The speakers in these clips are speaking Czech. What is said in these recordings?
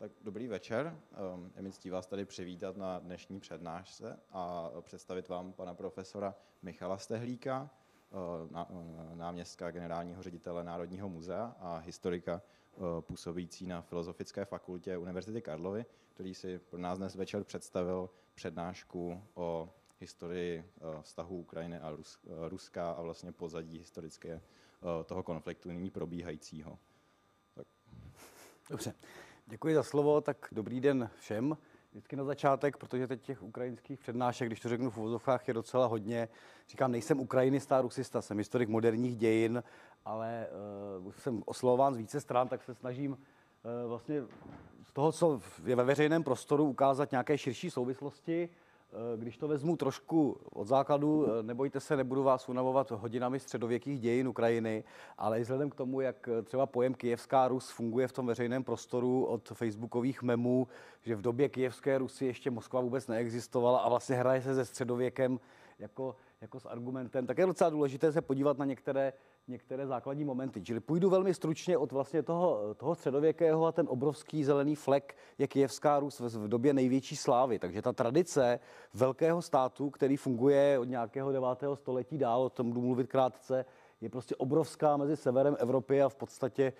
Tak dobrý večer. Je mi ctí vás tady přivítat na dnešní přednášce a představit vám pana profesora Michala Stehlíka, náměstka generálního ředitele Národního muzea a historika působící na Filozofické fakultě Univerzity Karlovy, který si pro nás dnes večer představil přednášku o historii vztahu Ukrajiny a Ruska a vlastně pozadí historické toho konfliktu nyní probíhajícího. Tak. Dobře, děkuji za slovo, tak dobrý den všem. Vždycky na začátek, protože teď těch ukrajinských přednášek, když to řeknu v uvozovkách, je docela hodně. Říkám, nejsem ukrajinista, rusista, jsem historik moderních dějin, ale jsem oslovován z více stran, tak se snažím vlastně z toho, co je ve veřejném prostoru, ukázat nějaké širší souvislosti. Když to vezmu trošku od základu, nebojte se, nebudu vás unavovat hodinami středověkých dějin Ukrajiny, ale i vzhledem k tomu, jak třeba pojem Kyjevská Rus funguje v tom veřejném prostoru od facebookových memů, že v době Kyjevské Rusy ještě Moskva vůbec neexistovala a vlastně hraje se se středověkem jako s argumentem, tak je docela důležité se podívat na některé základní momenty. Čili půjdu velmi stručně od vlastně toho středověkého a ten obrovský zelený flek je Kyjevská Rus v době největší slávy. Takže ta tradice velkého státu, který funguje od nějakého 9. století dál, o tom budu mluvit krátce, je prostě obrovská mezi severem Evropy a v podstatě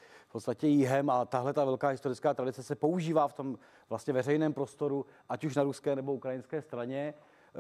jihem a tahle ta velká historická tradice se používá v tom vlastně veřejném prostoru, ať už na ruské nebo ukrajinské straně.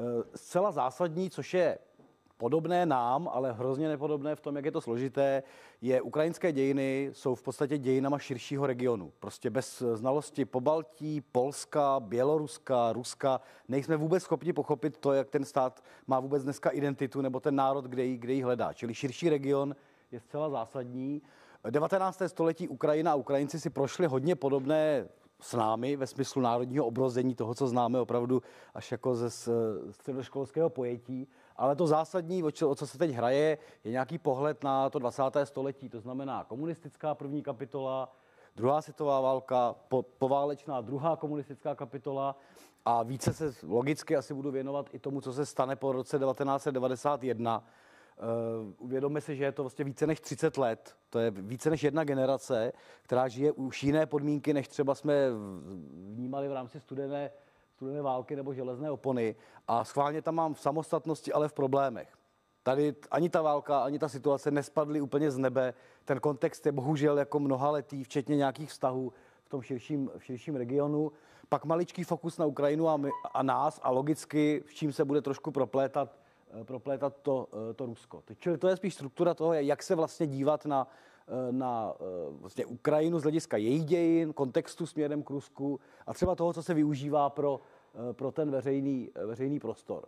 Zcela zásadní, což je podobné nám, ale hrozně nepodobné v tom, jak je to složité, je ukrajinské dějiny jsou v podstatě dějinama širšího regionu. Prostě bez znalosti Pobaltí, Polska, Běloruska, Ruska nejsme vůbec schopni pochopit to, jak ten stát má vůbec dneska identitu nebo ten národ, kde ji hledá. Čili širší region je zcela zásadní. 19. století Ukrajina a Ukrajinci si prošli hodně podobné s námi ve smyslu národního obrození, toho, co známe opravdu až jako ze středoškolského pojetí. Ale to zásadní, o co se teď hraje, je nějaký pohled na to 20. století. To znamená komunistická první kapitola, druhá světová válka, poválečná druhá komunistická kapitola a více se logicky asi budu věnovat i tomu, co se stane po roce 1991. Uvědomme si, že je to vlastně více než 30 let, to je více než jedna generace, která žije už jiné podmínky, než třeba jsme vnímali v rámci studené války nebo železné opony. A schválně tam mám v samostatnosti, ale v problémech. Tady ani ta válka, ani ta situace nespadly úplně z nebe. Ten kontext je bohužel jako mnohaletý, včetně nějakých vztahů v tom širším regionu. Pak maličký fokus na Ukrajinu a nás a logicky, v čím se bude trošku proplétat to Rusko. Čili to je spíš struktura toho, jak se vlastně dívat na vlastně Ukrajinu z hlediska jejich dějin, kontextu směrem k Rusku a třeba toho, co se využívá pro ten veřejný prostor.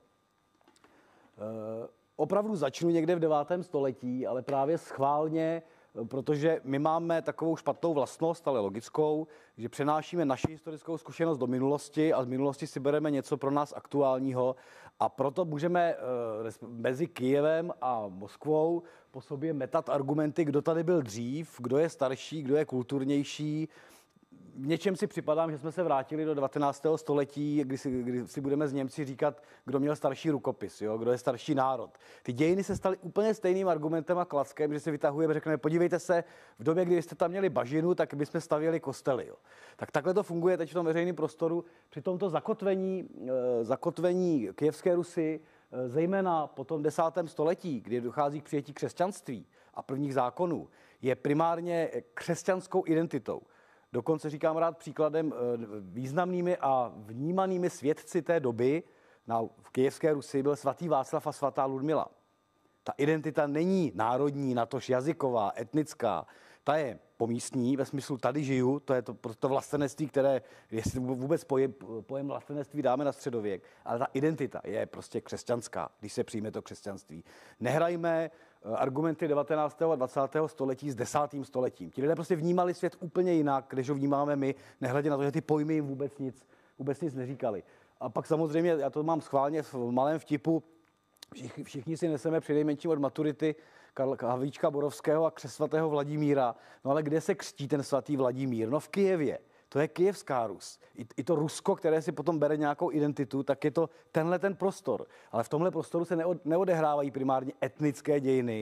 Opravdu začnu někde v 9. století, ale právě schválně, protože my máme takovou špatnou vlastnost, ale logickou, že přenášíme naši historickou zkušenost do minulosti a z minulosti si bereme něco pro nás aktuálního a proto můžeme mezi Kyjevem a Moskvou po sobě metat argumenty, kdo tady byl dřív, kdo je starší, kdo je kulturnější. V něčem si připadám, že jsme se vrátili do 19. století, kdy si budeme z Němci říkat, kdo měl starší rukopis, jo? Kdo je starší národ. Ty dějiny se staly úplně stejným argumentem a klackem, že si vytahujeme, řekneme, podívejte se, v době, kdy jste tam měli bažinu, tak bychom stavěli kostely. Jo? Tak takhle to funguje teď v tom veřejném prostoru. Při tomto zakotvení Kyjevské Rusy, zejména po tom 10. století, kdy dochází k přijetí křesťanství a prvních zákonů, je primárně křesťanskou identitou. Dokonce říkám rád příkladem významnými a vnímanými svědci té doby v Kyjevské Rusi byl svatý Václav a svatá Ludmila. Ta identita není národní, natož jazyková, etnická. Ta je pomístní, ve smyslu tady žiju, to je to vlastenectví, které, jestli vůbec pojem vlastenectví dáme na středověk, ale ta identita je prostě křesťanská, když se přijme to křesťanství. Nehrajme argumenty 19. a 20. století s 10. stoletím. Ti lidé prostě vnímali svět úplně jinak, než ho vnímáme my, nehledě na to, že ty pojmy jim vůbec nic neříkali. A pak samozřejmě, já to mám schválně v malém vtipu, všichni si neseme přinejmenším od maturity Havlíčka Borovského a křest svatého Vladimíra. No ale kde se křtí ten svatý Vladimír? No v Kyjevě. To je Kyjevská Rus. I to Rusko, které si potom bere nějakou identitu, tak je to tenhle ten prostor. Ale v tomhle prostoru se neodehrávají primárně etnické dějiny,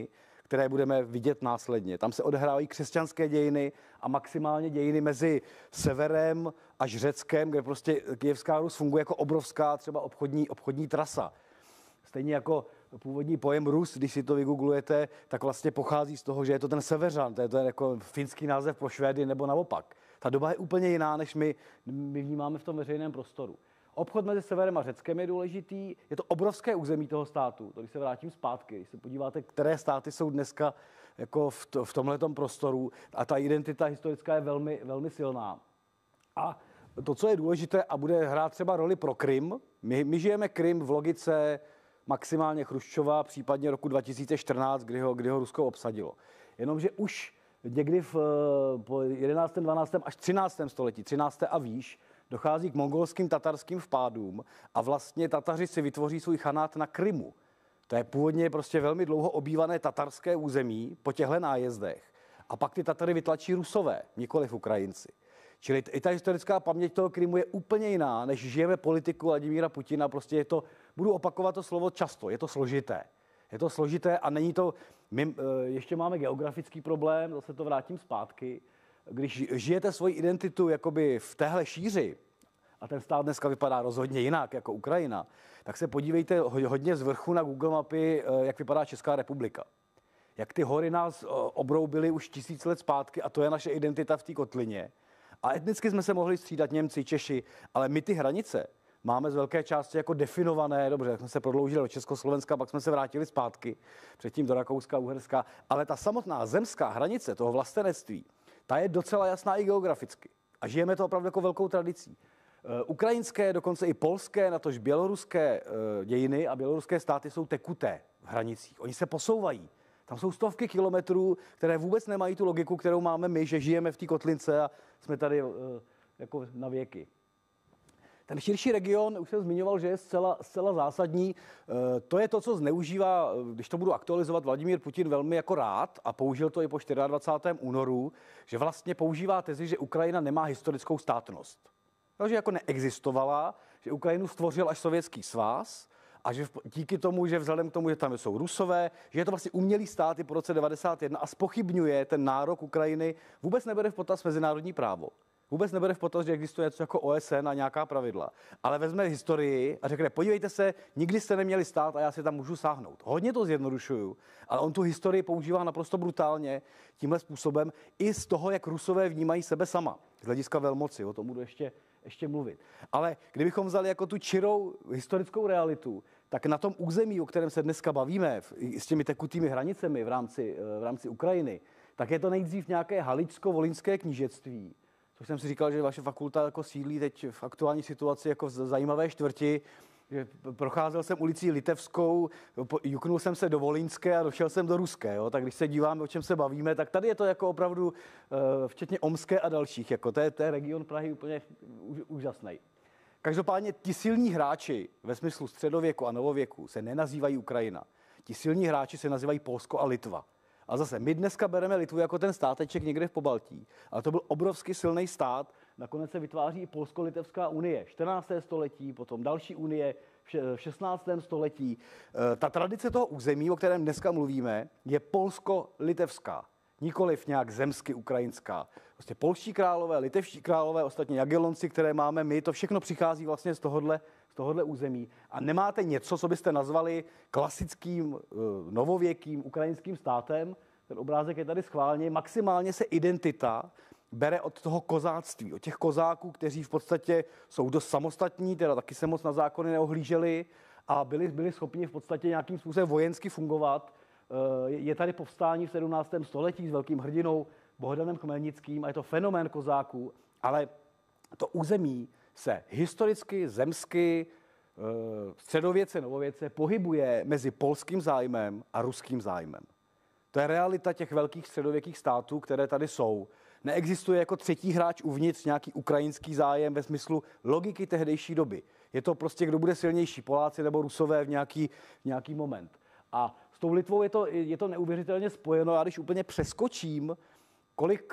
které budeme vidět následně. Tam se odehrávají křesťanské dějiny a maximálně dějiny mezi severem až Řeckem, kde prostě Kyjevská Rus funguje jako obrovská třeba obchodní trasa. Stejně jako původní pojem Rus, když si to vygooglujete, tak vlastně pochází z toho, že je to ten seveřan, to je jako finský název pro Švédy nebo naopak. Ta doba je úplně jiná, než my vnímáme v tom veřejném prostoru. Obchod mezi severem a Řeckem je důležitý, je to obrovské území toho státu. To, když se vrátím zpátky, když se podíváte, které státy jsou dneska jako v tomhletom prostoru a ta identita historická je velmi, velmi silná. A to, co je důležité a bude hrát třeba roli pro Krym, my žijeme Krym v logice maximálně Chruščova, případně roku 2014, kdy ho Rusko obsadilo. Jenomže už někdy po 11., 12. až 13. století, 13. a výš, dochází k mongolským tatarským vpádům a vlastně Tataři si vytvoří svůj chanát na Krymu. To je původně prostě velmi dlouho obývané tatarské území po těchto nájezdech. A pak ty Tatary vytlačí Rusové, nikoliv Ukrajinci. Čili i ta historická paměť toho Krymu je úplně jiná, než žijeme politiku Vladimíra Putina. Prostě je to, budu opakovat to slovo často, je to složité. Je to složité a není to, my ještě máme geografický problém, zase to vrátím zpátky. Když žijete svoji identitu jakoby v téhle šíři, a ten stát dneska vypadá rozhodně jinak jako Ukrajina, tak se podívejte hodně z vrchu na Google mapy, jak vypadá Česká republika. Jak ty hory nás obroubily už 1000 let zpátky a to je naše identita v té kotlině. A etnicky jsme se mohli střídat Němci, Češi, ale my ty hranice máme z velké části jako definované, dobře, jsme se prodloužili do Československa, pak jsme se vrátili zpátky, předtím do Rakouska, Uherska, ale ta samotná zemská hranice toho vlastenectví, ta je docela jasná i geograficky. A žijeme to opravdu jako velkou tradicí. Ukrajinské, dokonce i polské, natož běloruské dějiny a běloruské státy jsou tekuté v hranicích. Oni se posouvají. Tam jsou stovky kilometrů, které vůbec nemají tu logiku, kterou máme my, že žijeme v té kotlince a jsme tady jako na věky. Ten širší region, už jsem zmiňoval, že je zcela zásadní. To je to, co zneužívá, když to budu aktualizovat, Vladimír Putin velmi jako rád a použil to i po 24. únoru, že vlastně používá tezi, že Ukrajina nemá historickou státnost. Takže jako neexistovala, že Ukrajinu stvořil až Sovětský svaz a že díky tomu, že vzhledem k tomu, že tam jsou Rusové, že je to vlastně umělý stát i po roce 91 a zpochybňuje ten nárok Ukrajiny, vůbec nebere v potaz mezinárodní právo. Vůbec nebere v potaz, že existuje něco jako OSN a nějaká pravidla. Ale vezme historii a řekne, podívejte se, nikdy jste neměli stát a já si tam můžu sáhnout. Hodně to zjednodušuju, ale on tu historii používá naprosto brutálně tímhle způsobem i z toho, jak Rusové vnímají sebe sama. Z hlediska velmoci, o tom budu ještě mluvit. Ale kdybychom vzali jako tu čirou historickou realitu, tak na tom území, o kterém se dneska bavíme, s těmi tekutými hranicemi v rámci Ukrajiny, tak je to nejdřív nějaké haličsko-volyňské knížectví. Což jsem si říkal, že vaše fakulta jako sídlí teď v aktuální situaci jako v zajímavé čtvrti. Že procházel jsem ulicí Litevskou, juknul jsem se do Volynské a došel jsem do Ruské. Jo? Tak když se díváme, o čem se bavíme, tak tady je to jako opravdu, včetně Omské a dalších. Jako to je region Prahy úplně úžasný. Každopádně ti silní hráči ve smyslu středověku a novověku se nenazývají Ukrajina. Ti silní hráči se nazývají Polsko a Litva. A zase, my dneska bereme Litvu jako ten státeček někde v Pobaltí, ale to byl obrovsky silný stát. Nakonec se vytváří i Polsko-Litevská unie, 14. století, potom další unie v 16. století. Ta tradice toho území, o kterém dneska mluvíme, je polsko-litevská, nikoliv nějak zemsky ukrajinská. Prostě polští králové, litevští králové, ostatně Jagellonci, které máme my, to všechno přichází vlastně z tohohle území. A nemáte něco, co byste nazvali klasickým, novověkým ukrajinským státem. Ten obrázek je tady schválně. Maximálně se identita bere od toho kozáctví, od těch kozáků, kteří v podstatě jsou dost samostatní, teda taky se moc na zákony neohlíželi a byli schopni v podstatě nějakým způsobem vojensky fungovat. Je tady povstání v 17. století s velkým hrdinou Bohdanem Chmelnickým a je to fenomén kozáků, ale to území se historicky, zemsky, středověce, novověce pohybuje mezi polským zájmem a ruským zájmem. To je realita těch velkých středověkých států, které tady jsou. Neexistuje jako třetí hráč uvnitř nějaký ukrajinský zájem ve smyslu logiky tehdejší doby. Je to prostě, kdo bude silnější, Poláci nebo Rusové v nějaký moment. A s tou Litvou je to neuvěřitelně spojeno. Já když úplně přeskočím, kolik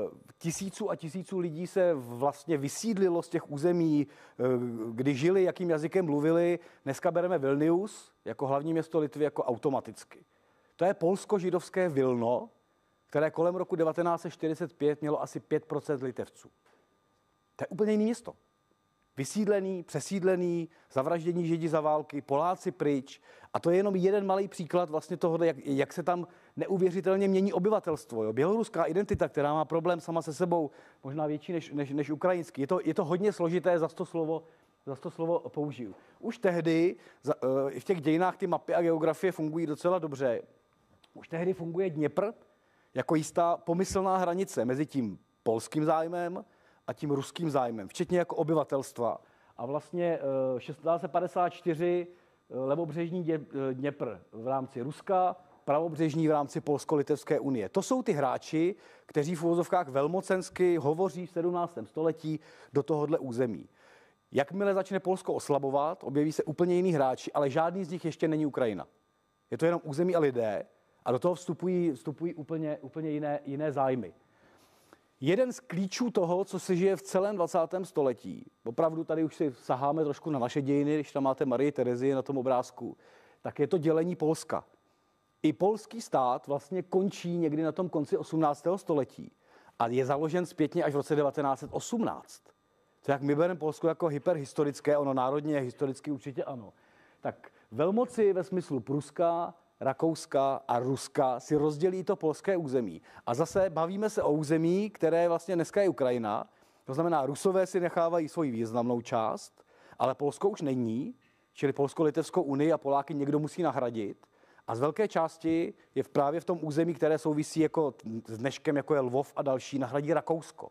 tisíců a tisíců lidí se vlastně vysídlilo z těch území, kdy žili, jakým jazykem mluvili. Dneska bereme Vilnius jako hlavní město Litvy jako automaticky. To je polsko-židovské Vilno, které kolem roku 1945 mělo asi 5% Litevců. To je úplně jiné město. Vysídlený, přesídlený, zavraždění Židi za války, Poláci pryč. A to je jenom jeden malý příklad vlastně toho, jak se tam neuvěřitelně mění obyvatelstvo. Jo. Běloruská identita, která má problém sama se sebou, možná větší než ukrajinský. Je to hodně složité, za to slovo použiju. Už tehdy v těch dějinách ty mapy a geografie fungují docela dobře. Už tehdy funguje Dněpr jako jistá pomyslná hranice mezi tím polským zájmem a tím ruským zájmem, včetně jako obyvatelstva. A vlastně 1654 levobřežní Dněpr v rámci Ruska, pravobřežní v rámci Polsko-Litevské unie. To jsou ty hráči, kteří v uvozovkách velmocensky hovoří v 17. století do tohohle území. Jakmile začne Polsko oslabovat, objeví se úplně jiný hráči, ale žádný z nich ještě není Ukrajina. Je to jenom území a lidé a do toho vstupují úplně jiné zájmy. Jeden z klíčů toho, co se žije v celém 20. století, opravdu tady už si saháme trošku na naše dějiny, když tam máte Marii Terezii na tom obrázku, tak je to dělení Polska. I polský stát vlastně končí někdy na tom konci 18. století a je založen zpětně až v roce 1918. To jak my bereme Polsko jako hyperhistorické, ono národně historicky určitě ano. Tak velmoci ve smyslu Pruska, Rakouska a Ruska si rozdělí to polské území. A zase bavíme se o území, které vlastně dneska je Ukrajina. To znamená, Rusové si nechávají svoji významnou část, ale Polsko už není, čili Polsko-Litevskou unii a Poláky někdo musí nahradit. A z velké části je právě v tom území, které souvisí jako s dneškem, jako je Lvov a další, nahradí Rakousko.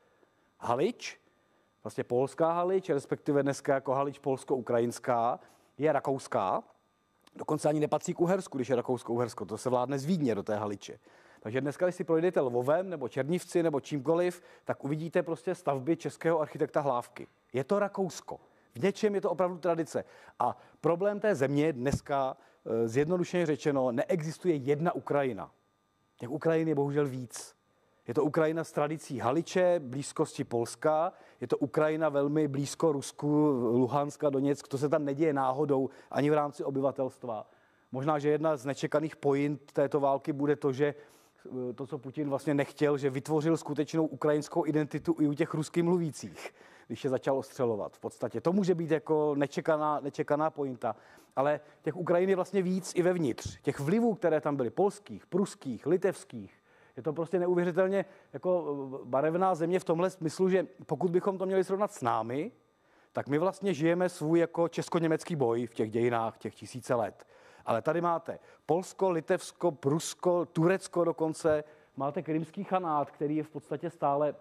Halič, vlastně polská Halič, respektive dneska jako Halič polsko-ukrajinská, je rakouská. Dokonce ani nepatří k Uhersku, když je Rakousko-Uhersko. To se vládne z Vídně do té Haliče. Takže dneska, když si projdete Lvovem nebo Černivci nebo čímkoliv, tak uvidíte prostě stavby českého architekta Hlávky. Je to Rakousko. V něčem je to opravdu tradice. A problém té země dneska, zjednodušeně řečeno, neexistuje jedna Ukrajina. Těch Ukrajin je bohužel víc. Je to Ukrajina s tradicí Haliče, blízkosti Polska, je to Ukrajina velmi blízko Rusku, Luhanska, Doněck, to se tam neděje náhodou ani v rámci obyvatelstva. Možná, že jedna z nečekaných point této války bude to, že to, co Putin vlastně nechtěl, že vytvořil skutečnou ukrajinskou identitu i u těch rusky mluvících, když je začal ostřelovat. V podstatě to může být jako nečekaná pointa, ale těch Ukrajin je vlastně víc i vevnitř. Těch vlivů, které tam byly, polských, pruských, litevských, je to prostě neuvěřitelně jako barevná země v tomhle smyslu, že pokud bychom to měli srovnat s námi, tak my vlastně žijeme svůj jako česko-německý boj v těch dějinách, těch tisíce let. Ale tady máte Polsko, Litevsko, Prusko, Turecko dokonce, máte Krymský chanát, který je v podstatě stále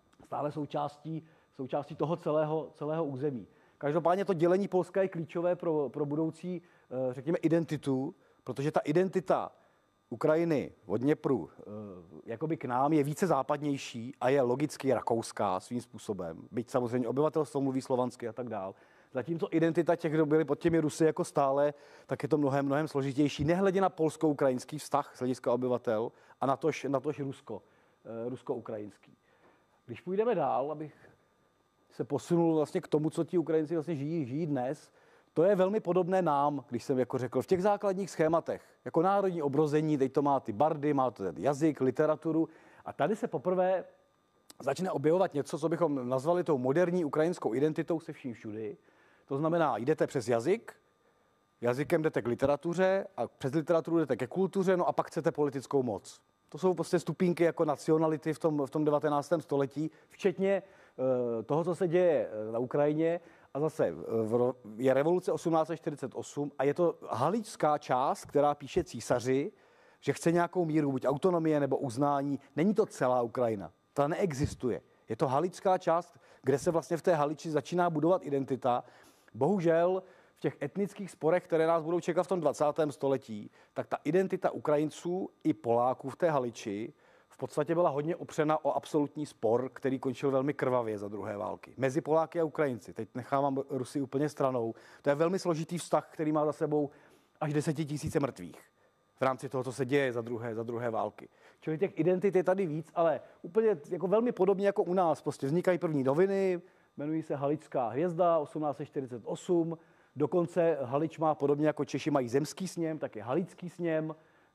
součástí toho celého území. Každopádně to dělení Polska je klíčové pro budoucí, řekněme, identitu, protože ta identita Ukrajiny od Dněpru jakoby k nám je více západnější a je logicky rakouská svým způsobem, byť samozřejmě obyvatelstvo mluví slovansky a tak dál. Zatímco identita těch, kdo byli pod těmi Rusy jako stále, tak je to mnohem složitější, nehledě na polsko-ukrajinský vztah z hlediska obyvatel a natož rusko-ukrajinský. Když půjdeme dál, abych se posunul vlastně k tomu, co ti Ukrajinci vlastně žijí dnes, to je velmi podobné nám, když jsem jako řekl, v těch základních schématech, jako národní obrození, teď to má ty bardy, má to ten jazyk, literaturu a tady se poprvé začne objevovat něco, co bychom nazvali tou moderní ukrajinskou identitou se vším všudy. To znamená, jdete přes jazyk, jazykem jdete k literatuře a přes literaturu jdete ke kultuře, no a pak chcete politickou moc. To jsou prostě stupínky jako nacionality v tom 19. století, včetně toho, co se děje na Ukrajině. A zase je revoluce 1848 a je to haličská část, která píše císaři, že chce nějakou míru, buď autonomie nebo uznání. Není to celá Ukrajina. Ta neexistuje. Je to haličská část, kde se vlastně v té Haliči začíná budovat identita. Bohužel v těch etnických sporech, které nás budou čekat v tom 20. století, tak ta identita Ukrajinců i Poláků v té Haliči v podstatě byla hodně opřena o absolutní spor, který končil velmi krvavě za druhé války. Mezi Poláky a Ukrajinci. Teď nechávám Rusy úplně stranou. To je velmi složitý vztah, který má za sebou až 10 000 mrtvých v rámci toho, co se děje za druhé války. Čili těch identit je tady víc, ale úplně jako velmi podobně jako u nás. Prostě vznikají první noviny, jmenují se Haličská hvězda 1848. Dokonce Halič má podobně jako Češi mají zemský sněm, tak je Halický sněm,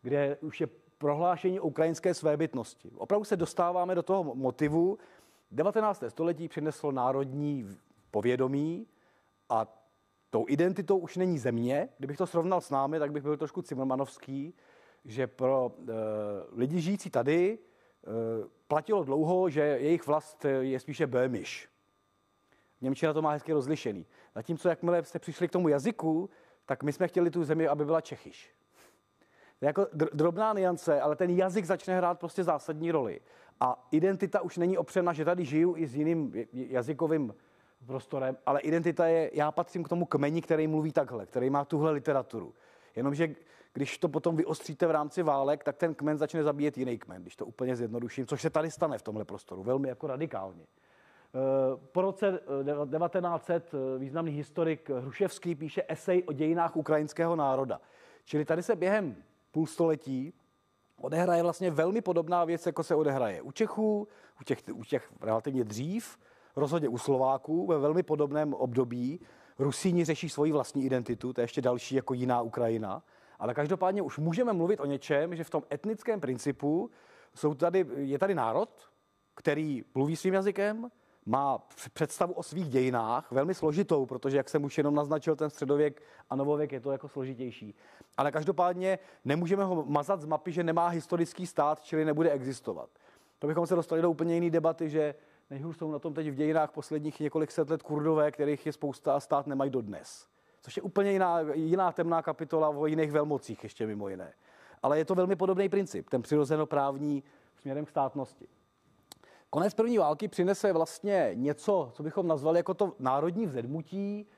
kde už je prohlášení o ukrajinské svébytnosti. Opravdu se dostáváme do toho motivu. 19. století přineslo národní povědomí a tou identitou už není země. Kdybych to srovnal s námi, tak bych byl trošku cimrmanovský, že pro lidi žijící tady platilo dlouho, že jejich vlast je spíše böhmisch. Němčina to má hezky rozlišený. Zatímco jakmile jste přišli k tomu jazyku, tak my jsme chtěli tu zemi, aby byla čechyš. To je jako drobná nuance, ale ten jazyk začne hrát prostě zásadní roli. A identita už není opřena, že tady žiju i s jiným jazykovým prostorem, ale identita je, já patřím k tomu kmeni, který mluví takhle, který má tuhle literaturu. Jenomže když to potom vyostříte v rámci válek, tak ten kmen začne zabíjet jiný kmen, když to úplně zjednoduším, což se tady stane v tomhle prostoru, velmi jako radikálně. Po roce 1900 významný historik Hruševský píše esej o dějinách ukrajinského národa. Čili tady se během půlstoletí odehraje vlastně velmi podobná věc, jako se odehraje u Čechů, u těch relativně dřív, rozhodně u Slováků ve velmi podobném období. Rusíni řeší svoji vlastní identitu, to je ještě další jako jiná Ukrajina. Ale každopádně už můžeme mluvit o něčem, že v tom etnickém principu je tady národ, který mluví svým jazykem, má představu o svých dějinách, velmi složitou, protože, jak jsem už jenom naznačil, ten středověk a novověk je to jako složitější. Ale každopádně nemůžeme ho mazat z mapy, že nemá historický stát, čili nebude existovat. To bychom se dostali do úplně jiné debaty, že nejhůř jsou na tom teď v dějinách posledních několik set let Kurdové, kterých je spousta a stát nemají dodnes. Což je úplně jiná temná kapitola o jiných velmocích ještě mimo jiné. Ale je to velmi podobný princip, ten přirozenoprávní směrem k státnosti. Konec první války přinese vlastně něco, co bychom nazvali jako to národní vzedmutí.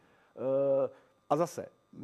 A zase,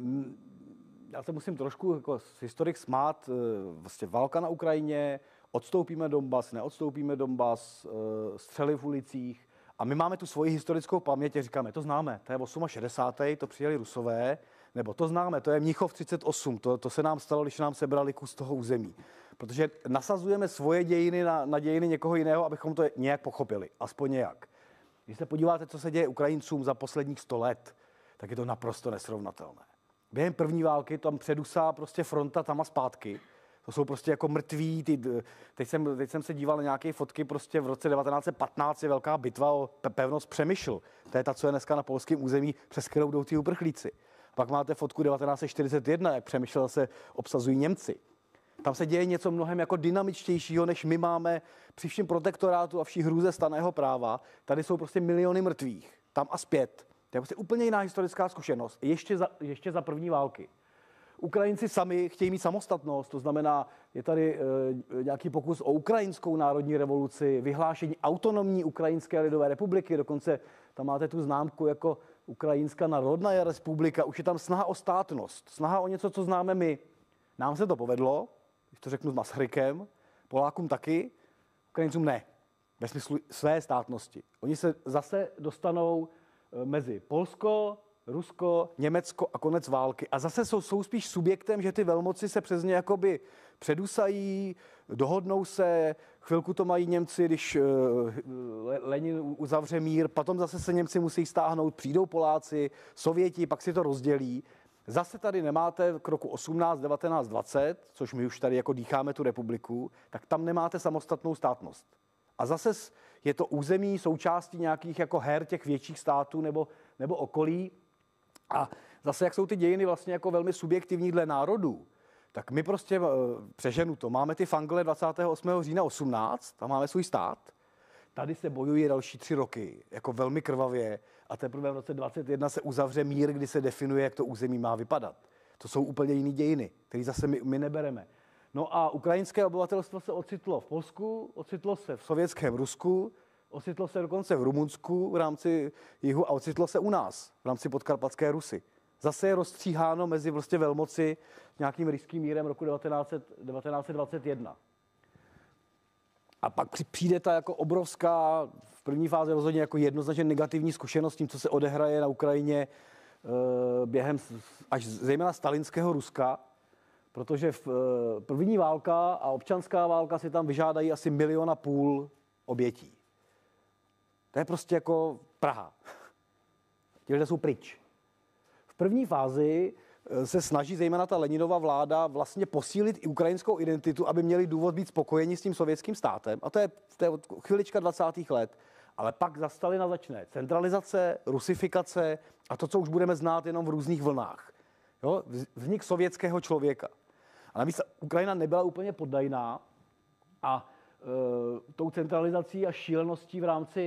já se musím trošku jako historik smát, vlastně válka na Ukrajině, odstoupíme Donbas, neodstoupíme Donbas, střely v ulicích. A my máme tu svoji historickou paměť a říkáme, to známe, to je 68. to přijeli Rusové, nebo to známe, to je Mnichov 38, to se nám stalo, když nám sebrali kus toho území. Protože nasazujeme svoje dějiny na dějiny někoho jiného, abychom to nějak pochopili, aspoň nějak. Když se podíváte, co se děje Ukrajincům za posledních 100 let, tak je to naprosto nesrovnatelné. Během první války tam předusá prostě fronta tam a zpátky. To jsou prostě jako mrtví. Teď jsem se díval na nějaké fotky, prostě v roce 1915 je velká bitva o pevnost Přemyšl. To je ta, co je dneska na polském území, přes kterou jdou ty uprchlíci. Pak máte fotku 1941, jak Přemyšl se obsazují Němci. Tam se děje něco mnohem jako dynamičtějšího, než my máme při všem protektorátu a vší hrůze stanného práva. Tady jsou prostě miliony mrtvých, tam a zpět. To je prostě úplně jiná historická zkušenost, ještě za první války. Ukrajinci sami chtějí mít samostatnost, to znamená, je tady nějaký pokus o ukrajinskou národní revoluci, vyhlášení autonomní Ukrajinské lidové republiky, dokonce tam máte tu známku jako Ukrajinská národná republika, už je tam snaha o státnost, snaha o něco, co známe my. Nám se to povedlo, když to řeknu s Masarykem, Polákům taky, Ukrajincům ne, ve smyslu své státnosti. Oni se zase dostanou mezi Polsko, Rusko, Německo a konec války. A zase jsou spíš subjektem, že ty velmoci se přes ně jakoby předusají, dohodnou se, chvilku to mají Němci, když Lenin uzavře mír, potom zase se Němci musí stáhnout, přijdou Poláci, Sověti, pak si to rozdělí. Zase tady nemáte k roku 18, 19, 20, což my už tady jako dýcháme tu republiku, tak tam nemáte samostatnou státnost. A zase je to území součástí nějakých jako her těch větších států nebo okolí. A zase, jak jsou ty dějiny vlastně jako velmi subjektivní dle národů, tak my prostě přeženu to. Máme ty fangle 28. října 18, tam máme svůj stát. Tady se bojuje další 3 roky, jako velmi krvavě. A teprve v roce 21 se uzavře mír, kdy se definuje, jak to území má vypadat. To jsou úplně jiné dějiny, které zase my nebereme. No a ukrajinské obyvatelstvo se ocitlo v Polsku, ocitlo se v sovětském Rusku, ocitlo se dokonce v Rumunsku v rámci jihu a ocitlo se u nás v rámci podkarpatské Rusy. Zase je rozstříháno mezi vlastně velmoci nějakým rýským mírem roku 1921. A pak přijde ta jako obrovská, v první fázi rozhodně jako jednoznačně negativní zkušenost tím, co se odehraje na Ukrajině během až zejména stalinského Ruska, protože první válka a občanská válka si tam vyžádají asi 1,5 milionu obětí. To je prostě jako Praha. Ti lidé jsou pryč. V první fázi se snaží zejména ta Leninova vláda vlastně posílit i ukrajinskou identitu, aby měli důvod být spokojeni s tím sovětským státem. A to je chvilička 20. let. Ale pak za Stalina začne centralizace, rusifikace a to, co už budeme znát jenom v různých vlnách. Jo? Vznik sovětského člověka. A navíc Ukrajina nebyla úplně poddajná a tou centralizací a šíleností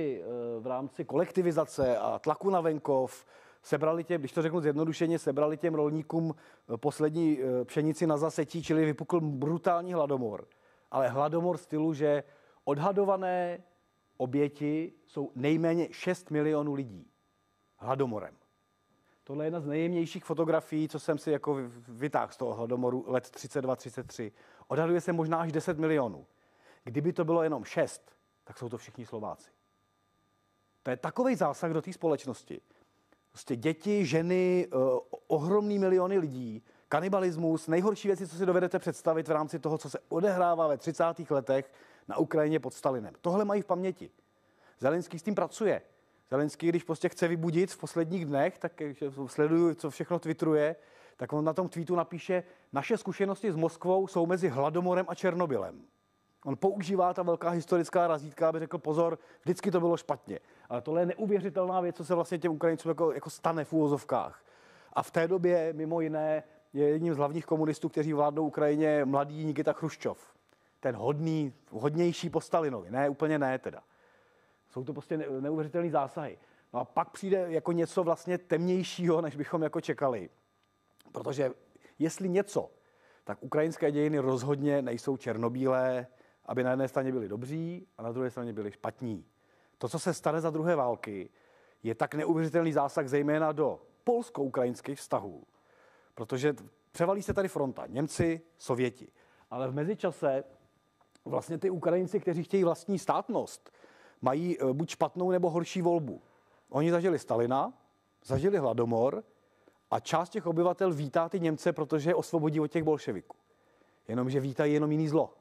v rámci kolektivizace a tlaku na venkov sebrali těm, když to řeknu zjednodušeně, sebrali těm rolníkům poslední pšenici na zasetí, čili vypukl brutální hladomor. Ale hladomor stylu, že odhadované oběti jsou nejméně 6 milionů lidí hladomorem. Tohle je jedna z nejjemnějších fotografií, co jsem si jako vytáhl z toho hladomoru let 32-33. Odhaduje se možná až 10 milionů. Kdyby to bylo jenom 6, tak jsou to všichni Slováci. To je takovej zásah do té společnosti. Prostě děti, ženy, ohromný miliony lidí, kanibalismus, nejhorší věci, co si dovedete představit v rámci toho, co se odehrává ve 30. letech na Ukrajině pod Stalinem. Tohle mají v paměti. Zelenský s tím pracuje. Zelenský, když prostě chce vybudit v posledních dnech, tak sleduju, co všechno twitteruje, tak on na tom tweetu napíše, naše zkušenosti s Moskvou jsou mezi Hladomorem a Černobylem. On používá ta velká historická razítka, aby řekl pozor, vždycky to bylo špatně. Ale tohle je neuvěřitelná věc, co se vlastně těm Ukrajincům jako stane v úvozovkách. A v té době, mimo jiné, je jedním z hlavních komunistů, kteří vládnou Ukrajině, mladý Nikita Chruščov. Ten hodnější po Stalinovi. Ne, úplně ne teda. Jsou to prostě neuvěřitelné zásahy. No a pak přijde jako něco vlastně temnějšího, než bychom jako čekali. Protože jestli něco, tak ukrajinské dějiny rozhodně nejsou černobílé, aby na jedné straně byli dobří a na druhé straně byli špatní. To, co se stane za druhé války, je tak neuvěřitelný zásah zejména do polsko-ukrajinských vztahů. Protože převalí se tady fronta. Němci, Sověti. Ale v mezičase vlastně ty Ukrajinci, kteří chtějí vlastní státnost, mají buď špatnou nebo horší volbu. Oni zažili Stalina, zažili hladomor a část těch obyvatel vítá ty Němce, protože je osvobodí od těch bolševiků. Jenomže vítají jenom jiný zlo.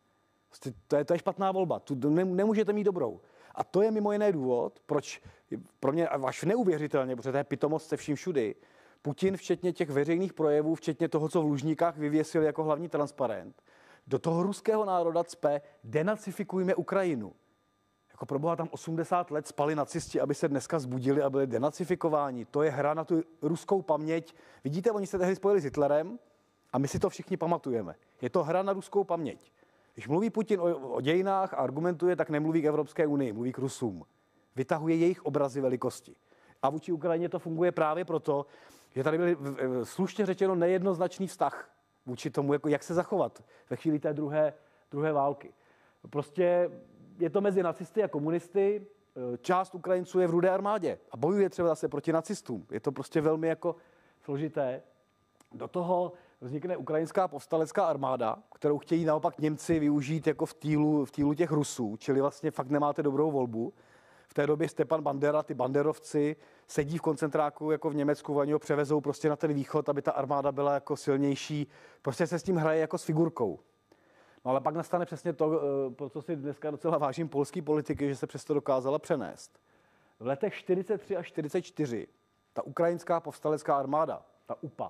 To je špatná volba, tu nemůžete mít dobrou. A to je mimo jiné důvod, proč pro mě až neuvěřitelně, protože to je pitomost se vším všudy, Putin, včetně těch veřejných projevů, včetně toho, co v Lužníkách vyvěsil jako hlavní transparent, do toho ruského národa cpe, denacifikujme Ukrajinu. Jako proboha tam 80 let spali nacisti, aby se dneska zbudili a byli denacifikováni. To je hra na tu ruskou paměť. Vidíte, oni se tehdy spojili s Hitlerem a my si to všichni pamatujeme. Je to hra na ruskou paměť. Když mluví Putin o dějinách a argumentuje, tak nemluví k Evropské unii, mluví k Rusům. Vytahuje jejich obrazy velikosti. A vůči Ukrajině to funguje právě proto, že tady byl slušně řečeno nejednoznačný vztah vůči tomu, jako jak se zachovat ve chvíli té druhé války. Prostě je to mezi nacisty a komunisty. Část Ukrajinců je v Rudé armádě a bojuje třeba zase proti nacistům. Je to prostě velmi jako složité. Do toho vznikne ukrajinská povstalecká armáda, kterou chtějí naopak Němci využít jako v týlu těch Rusů, čili vlastně fakt nemáte dobrou volbu. V té době Stepan Bandera, ty banderovci, sedí v koncentráku jako v Německu, oni ho převezou prostě na ten východ, aby ta armáda byla jako silnější. Prostě se s tím hraje jako s figurkou. No ale pak nastane přesně to, pro co si dneska docela vážím polský politiky, že se přesto dokázala přenést. V letech 43 až 44 ta ukrajinská povstalecká armáda, ta UPA,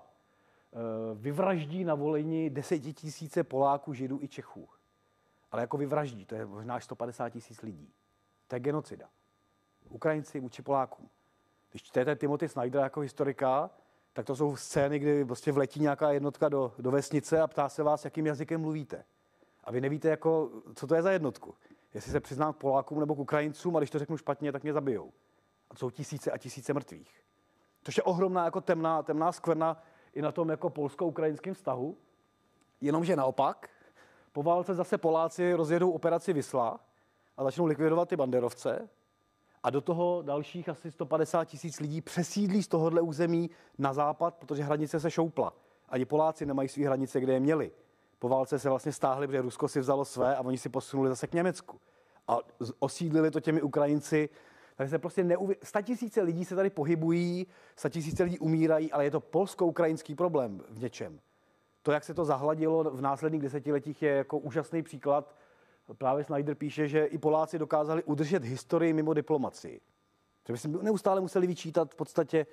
vyvraždí na Voleni 10 000 Poláků, Židů i Čechů. Ale jako vyvraždí, to je možná až 150 000 lidí. To je genocida. Ukrajinci vůči Polákům. Když čtete Timothy Snydera jako historika, tak to jsou scény, kdy prostě vletí nějaká jednotka do vesnice a ptá se vás, jakým jazykem mluvíte. A vy nevíte, jako, co to je za jednotku. Jestli se přiznám k Polákům nebo k Ukrajincům a když to řeknu špatně, tak mě zabijou. A to jsou tisíce a tisíce mrtvých. To je ohromná jako temná skvrna i na tom jako polsko-ukrajinském vztahu. Jenomže naopak, po válce zase Poláci rozjedou operaci Wisla a začnou likvidovat ty banderovce a do toho dalších asi 150 000 lidí přesídlí z tohohle území na západ, protože hranice se šoupla. Ani Poláci nemají své hranice, kde je měli. Po válce se vlastně stáhli, protože Rusko si vzalo své a oni si posunuli zase k Německu. A osídlili to těmi Ukrajinci. Takže se prostě 100 000 lidí se tady pohybují, 100 000 lidí umírají, ale je to polsko-ukrajinský problém v něčem. To, jak se to zahladilo v následných desetiletích, je jako úžasný příklad. Právě Snyder píše, že i Poláci dokázali udržet historii mimo diplomacii. Že by si neustále museli vyčítat v podstatě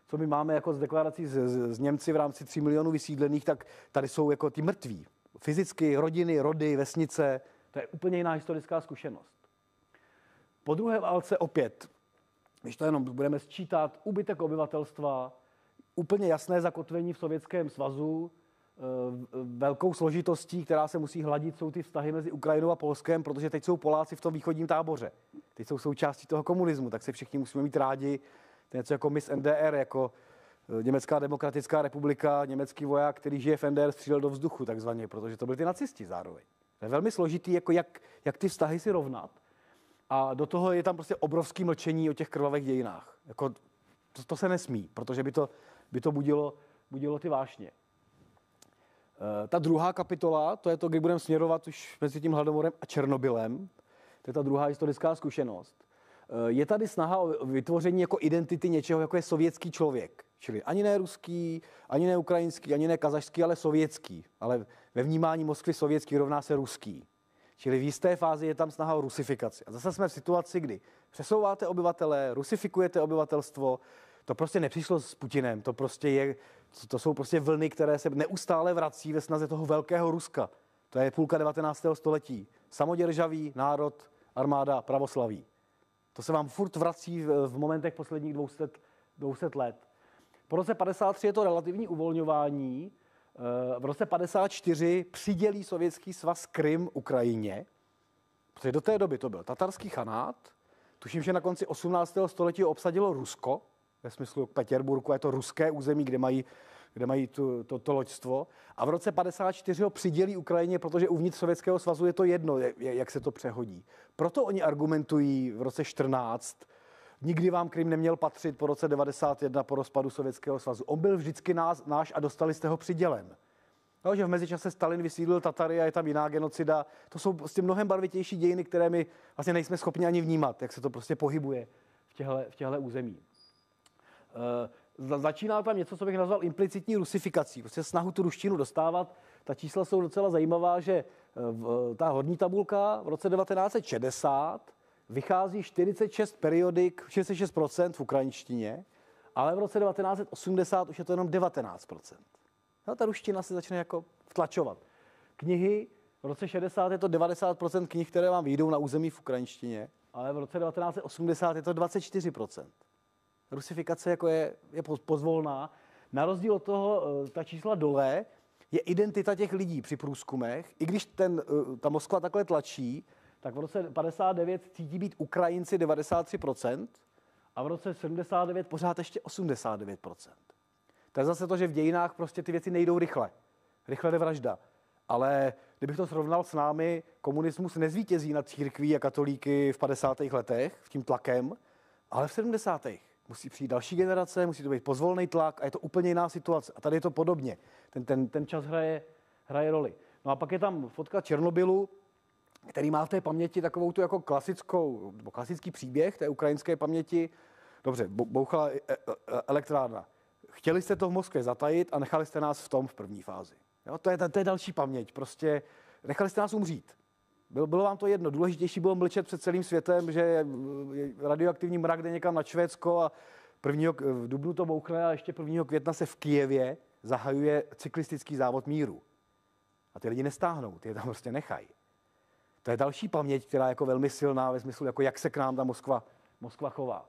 co my máme jako z deklarací z Němci v rámci 3 milionů vysídlených, tak tady jsou jako ty mrtví. Fyzicky, rodiny, rody, vesnice, to je úplně jiná historická zkušenost. Po druhé válce opět, když to jenom budeme sčítat, úbytek obyvatelstva, úplně jasné zakotvení v Sovětském svazu, velkou složitostí, která se musí hladit, jsou ty vztahy mezi Ukrajinou a Polskem, protože teď jsou Poláci v tom východním táboře. Teď jsou součástí toho komunismu, tak se všichni musíme mít rádi. To je něco jako Miss NDR, jako Německá demokratická republika, německý voják, který žije v NDR, střílel do vzduchu takzvaně, protože to byli ty nacisti zároveň. To je velmi složitý, jako jak ty vztahy si rovnat. A do toho je tam prostě obrovský mlčení o těch krvavých dějinách. Jako, to se nesmí, protože by to budilo ty vášně. Ta druhá kapitola, to je to, kdy budeme směrovat už mezi tím Hladomorem a Černobylem. To je ta druhá historická zkušenost. Je tady snaha o vytvoření jako identity něčeho, jako je sovětský člověk. Čili ani ne ruský, ani ne ukrajinský, ani ne kazašský, ale sovětský. Ale ve vnímání Moskvy sovětský rovná se ruský. Čili v jisté fázi je tam snaha o rusifikaci. A zase jsme v situaci, kdy přesouváte obyvatele, rusifikujete obyvatelstvo. To prostě nepřišlo s Putinem, to jsou prostě vlny, které se neustále vrací ve snaze toho velkého Ruska. To je půlka 19. století. Samoděržavý národ, armáda, pravoslaví. To se vám furt vrací v momentech posledních 200 let. Po roce 53 je to relativní uvolňování. V roce 54 přidělí Sovětský svaz Krym Ukrajině, protože do té doby to byl tatarský chanát. Tuším, že na konci 18. století ho obsadilo Rusko, ve smyslu Petěrburku, je to ruské území, kde mají to loďstvo. A v roce 54 ho přidělí Ukrajině, protože uvnitř Sovětského svazu je to jedno, jak se to přehodí. Proto oni argumentují v roce 14, nikdy vám Krym neměl patřit po roce 91 po rozpadu Sovětského svazu. On byl vždycky náš a dostali jste ho přidělen. No, že v mezičase Stalin vysídlil Tatary a je tam jiná genocida. To jsou prostě mnohem barvitější dějiny, které my vlastně nejsme schopni ani vnímat, jak se to prostě pohybuje v těchto území. Začíná tam něco, co bych nazval implicitní rusifikací. Prostě snahu tu ruštinu dostávat. Ta čísla jsou docela zajímavá, že ta horní tabulka v roce 1960 vychází 46 periodik, 66% v ukrajinštině, ale v roce 1980 už je to jenom 19%. No, ta ruština se začne jako vtlačovat. Knihy, v roce 60 je to 90% knih, které vám vyjdou na území v ukrajinštině, ale v roce 1980 je to 24%. Rusifikace jako je pozvolná. Na rozdíl od toho, ta čísla dole, je identita těch lidí při průzkumech. I když ta Moskva takhle tlačí, tak v roce 59 cítí být Ukrajinci 93% a v roce 79 pořád ještě 89%. To je zase to, že v dějinách prostě ty věci nejdou rychle. Rychle jde vražda. Ale kdybych to srovnal s námi, komunismus nezvítězí nad církví a katolíky v 50. letech, v tím tlakem, ale v 70. Musí přijít další generace, musí to být pozvolný tlak a je to úplně jiná situace. A tady je to podobně. Ten čas hraje roli. No a pak je tam fotka Černobylu, který má v té paměti takovou tu jako klasický příběh té ukrajinské paměti. Dobře, bouchala elektrárna. Chtěli jste to v Moskvě zatajit a nechali jste nás v tom v první fázi. Jo, to je další paměť. Prostě nechali jste nás umřít. Bylo vám to jedno. Důležitější bylo mlčet před celým světem, že radioaktivní mrak jde někam na Švédsko a v dubnu to bouchne a ještě 1. května se v Kyjevě zahajuje cyklistický závod míru. A ty lidi nestáhnou, ty je tam prostě nechají. To je další paměť, která je jako velmi silná ve smyslu, jako jak se k nám ta Moskva chová.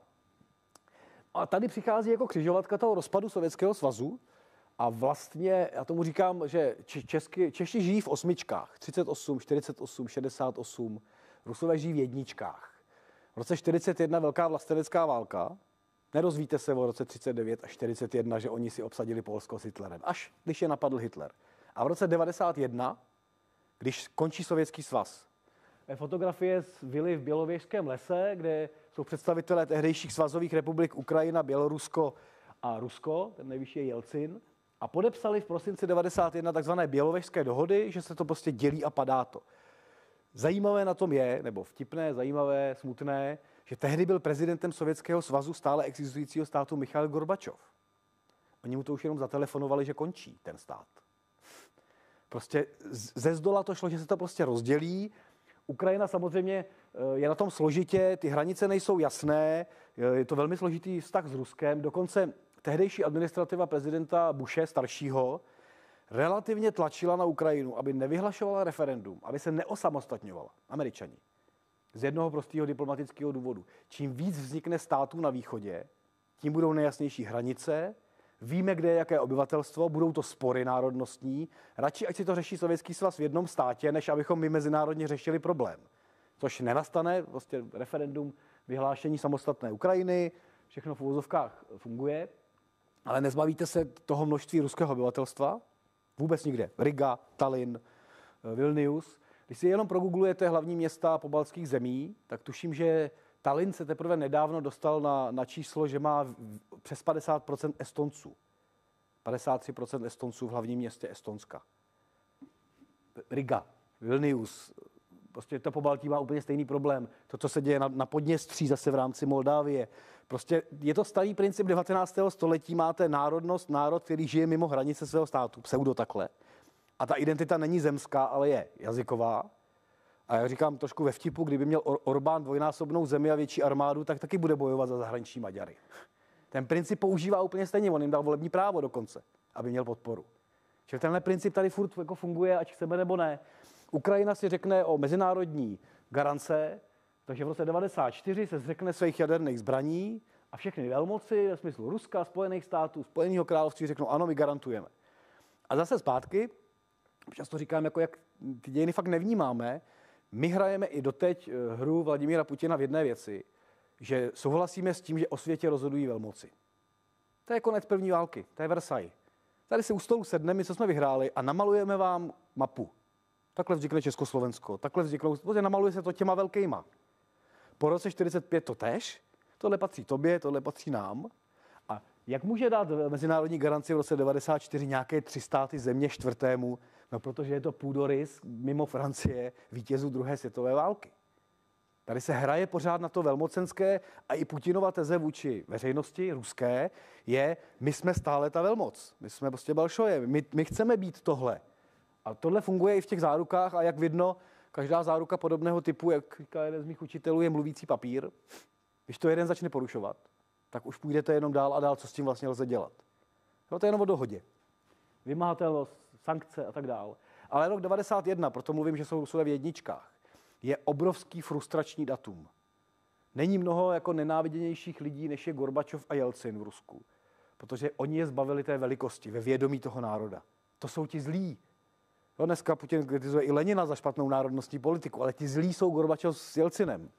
A tady přichází jako křižovatka toho rozpadu Sovětského svazu a vlastně, já tomu říkám, že Češi žijí v osmičkách. 38, 48, 68. Rusové žijí v jedničkách. V roce 41 velká vlastenecká válka. Nerozvíte se o roce 39 a 41, že oni si obsadili Polsko s Hitlerem. Až když je napadl Hitler. A v roce 91, když končí Sovětský svaz. Fotografie z vily v Bělověžském lese, kde jsou představitelé tehdejších svazových republik Ukrajina, Bělorusko a Rusko, ten nejvyšší je Jelcin, a podepsali v prosinci 91 takzvané Bělovežské dohody, že se to prostě dělí a padá to. Zajímavé na tom je, nebo vtipné, zajímavé, smutné, že tehdy byl prezidentem Sovětského svazu stále existujícího státu Michail Gorbačov. Oni mu to už jenom zatelefonovali, že končí ten stát. Prostě ze zdola to šlo, že se to prostě rozdělí. Ukrajina samozřejmě je na tom složitě, ty hranice nejsou jasné, je to velmi složitý vztah s Ruskem, dokonce tehdejší administrativa prezidenta Bushe staršího relativně tlačila na Ukrajinu, aby nevyhlašovala referendum, aby se neosamostatňovala. Američani. Z jednoho prostého diplomatického důvodu. Čím víc vznikne států na východě, tím budou nejasnější hranice, víme, kde je jaké obyvatelstvo, budou to spory národnostní. Radši, ať si to řeší Sovětský svaz v jednom státě, než abychom my mezinárodně řešili problém. Což nenastane, prostě referendum, vyhlášení samostatné Ukrajiny, všechno v uvozovkách funguje, ale nezbavíte se toho množství ruského obyvatelstva, vůbec nikde. Riga, Tallinn, Vilnius. Když si jenom progooglujete hlavní města pobaltských zemí, tak tuším, že Tallinn se teprve nedávno dostal na číslo, že má přes 50% Estonců. 53% Estonců v hlavním městě Estonska. Riga, Vilnius, prostě to Pobaltí má úplně stejný problém. To, co se děje na Podněstří, zase v rámci Moldávie. Prostě je to starý princip 19. století, máte národnost, národ, který žije mimo hranice svého státu, pseudo takhle. A ta identita není zemská, ale je jazyková. A já říkám trošku ve vtipu, kdyby měl Orbán dvojnásobnou zemi a větší armádu, tak taky bude bojovat za zahraniční Maďary. Ten princip používá úplně stejně, on jim dal volební právo dokonce, aby měl podporu. Čili tenhle princip tady furt jako funguje, ať chceme nebo ne. Ukrajina si řekne o mezinárodní garance, takže v roce 1994 se zřekne svých jaderných zbraní a všechny velmoci, ve smyslu Ruska, Spojených států, Spojeného království, řeknou ano, my garantujeme. A zase zpátky, často říkám, jako jak ty dějiny fakt nevnímáme, my hrajeme i doteď hru Vladimíra Putina v jedné věci, že souhlasíme s tím, že o světě rozhodují velmoci. To je konec první války, to je Versailles. Tady si u stolu sedneme, my co jsme vyhráli a namalujeme vám mapu. Takhle vznikne Československo, takhle vzniknou, namaluje se to těma velkýma. Po roce 45 to tež, tohle patří tobě, tohle patří nám. A jak může dát mezinárodní garanci v roce 94 nějaké 3 státy země čtvrtému? No, protože je to půdorys mimo Francie vítězů druhé světové války. Tady se hraje pořád na to velmocenské a i Putinova teze vůči veřejnosti ruské je, my jsme stále ta velmoc, my jsme prostě Balšoje, my chceme být tohle. A tohle funguje i v těch zárukách a jak vidno, každá záruka podobného typu, jak říká jeden z mých učitelů, je mluvící papír. Když to jeden začne porušovat, tak už půjdete jenom dál a dál, co s tím vlastně lze dělat. No, to je jenom o dohodě. Vymahatelnost, sankce a tak dál. Ale rok 91, proto mluvím, že jsou Rusové v jedničkách, je obrovský frustrační datum. Není mnoho jako nenáviděnějších lidí, než je Gorbačov a Jelcin v Rusku. Protože oni je zbavili té velikosti ve vědomí toho národa. To jsou ti zlí. No, dneska Putin kritizuje i Lenina za špatnou národnostní politiku, ale ti zlí jsou Gorbačov s Jelcinem.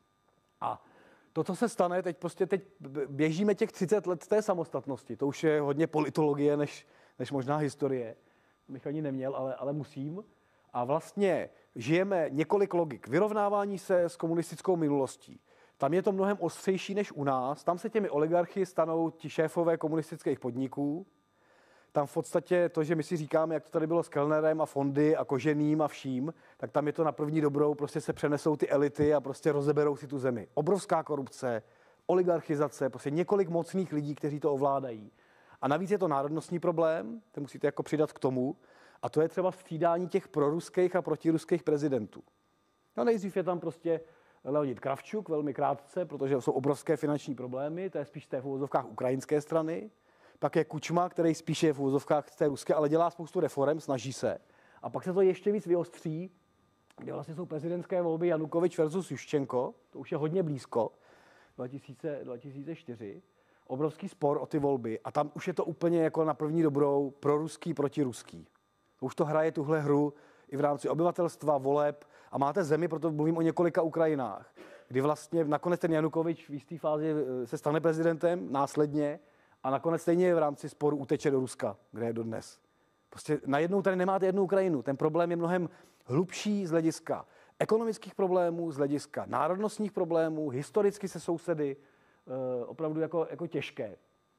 A to, co se stane, teď běžíme těch 30 let té samostatnosti. To už je hodně politologie, než možná historie. To bych ani neměl, ale musím. A vlastně žijeme několik logik. Vyrovnávání se s komunistickou minulostí. Tam je to mnohem ostřejší než u nás. Tam se těmi oligarchy stanou ti šéfové komunistických podniků. Tam v podstatě to, že my si říkáme, jak to tady bylo s Kellnerem a Fondy a Koženým a vším, tak tam je to na první dobrou, prostě se přenesou ty elity a prostě rozeberou si tu zemi. Obrovská korupce, oligarchizace, prostě několik mocných lidí, kteří to ovládají. A navíc je to národnostní problém, to musíte jako přidat k tomu, a to je třeba střídání těch proruských a protiruských prezidentů. No, nejdřív je tam prostě Leonid Kravčuk, velmi krátce, protože jsou obrovské finanční problémy, to je spíš z té v uvozovkách ukrajinské strany. Pak je Kučma, který spíše je v uvozovkách z té ruské, ale dělá spoustu reforem, snaží se. A pak se to ještě víc vyostří, kde vlastně jsou prezidentské volby Janukovič versus Juščenko, to už je hodně blízko, 2004. Obrovský spor o ty volby a tam už je to úplně jako na první dobrou proruský proti ruský. Už to hraje tuhle hru i v rámci obyvatelstva, voleb a máte zemi, proto mluvím o několika Ukrajinách, kdy vlastně nakonec ten Janukovič v jisté fázi se stane prezidentem následně a nakonec stejně v rámci sporu uteče do Ruska, kde je dodnes. Prostě najednou tady nemáte jednu Ukrajinu. Ten problém je mnohem hlubší z hlediska ekonomických problémů, z hlediska národnostních problémů, historicky se sousedy, opravdu jako těžké.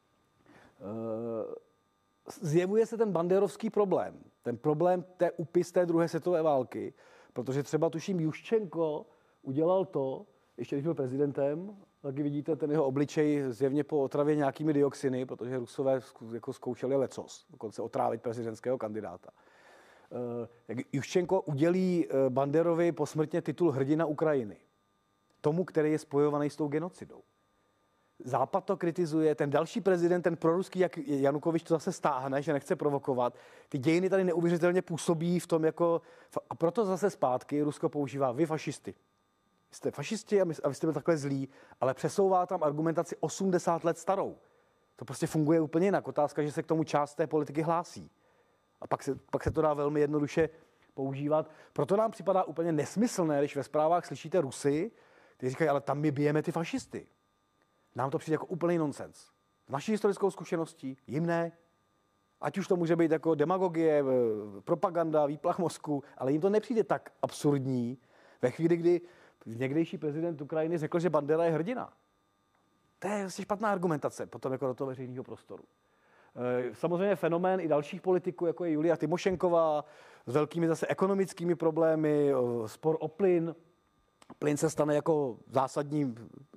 Zjevuje se ten banderovský problém, ten problém té upis té druhé světové války, protože třeba tuším Juščenko udělal to, ještě když byl prezidentem, taky vidíte ten jeho obličej zjevně po otravě nějakými dioxiny, protože Rusové jako zkoušeli lecos, dokonce otrávit prezidentského kandidáta. Juščenko udělí Banderovi posmrtně titul hrdina Ukrajiny. Tomu, který je spojovaný s tou genocidou. Západ to kritizuje, ten další prezident, ten proruský, jak Janukovič to zase stáhne, že nechce provokovat. Ty dějiny tady neuvěřitelně působí v tom jako... A proto zase zpátky Rusko používá vy fašisty. Jste fašisti a vy jste byli takhle zlí, ale přesouvá tam argumentaci 80 let starou. To prostě funguje úplně jinak. Otázka, že se k tomu část té politiky hlásí. A pak se to dá velmi jednoduše používat. Proto nám připadá úplně nesmyslné, když ve zprávách slyšíte Rusy, kteří říkají, ale tam my bijeme ty fašisty. Nám to přijde jako úplný nonsens. Z naší historickou zkušeností, jim ne. Ať už to může být jako demagogie, propaganda, výplach mozku, ale jim to nepřijde tak absurdní ve chvíli, kdy někdejší prezident Ukrajiny řekl, že Bandera je hrdina. To je vlastně špatná argumentace potom jako do toho veřejného prostoru. Samozřejmě fenomén i dalších politiků, jako je Julia Tymošenková, s velkými zase ekonomickými problémy, spor o plyn. Plyn se stane jako zásadním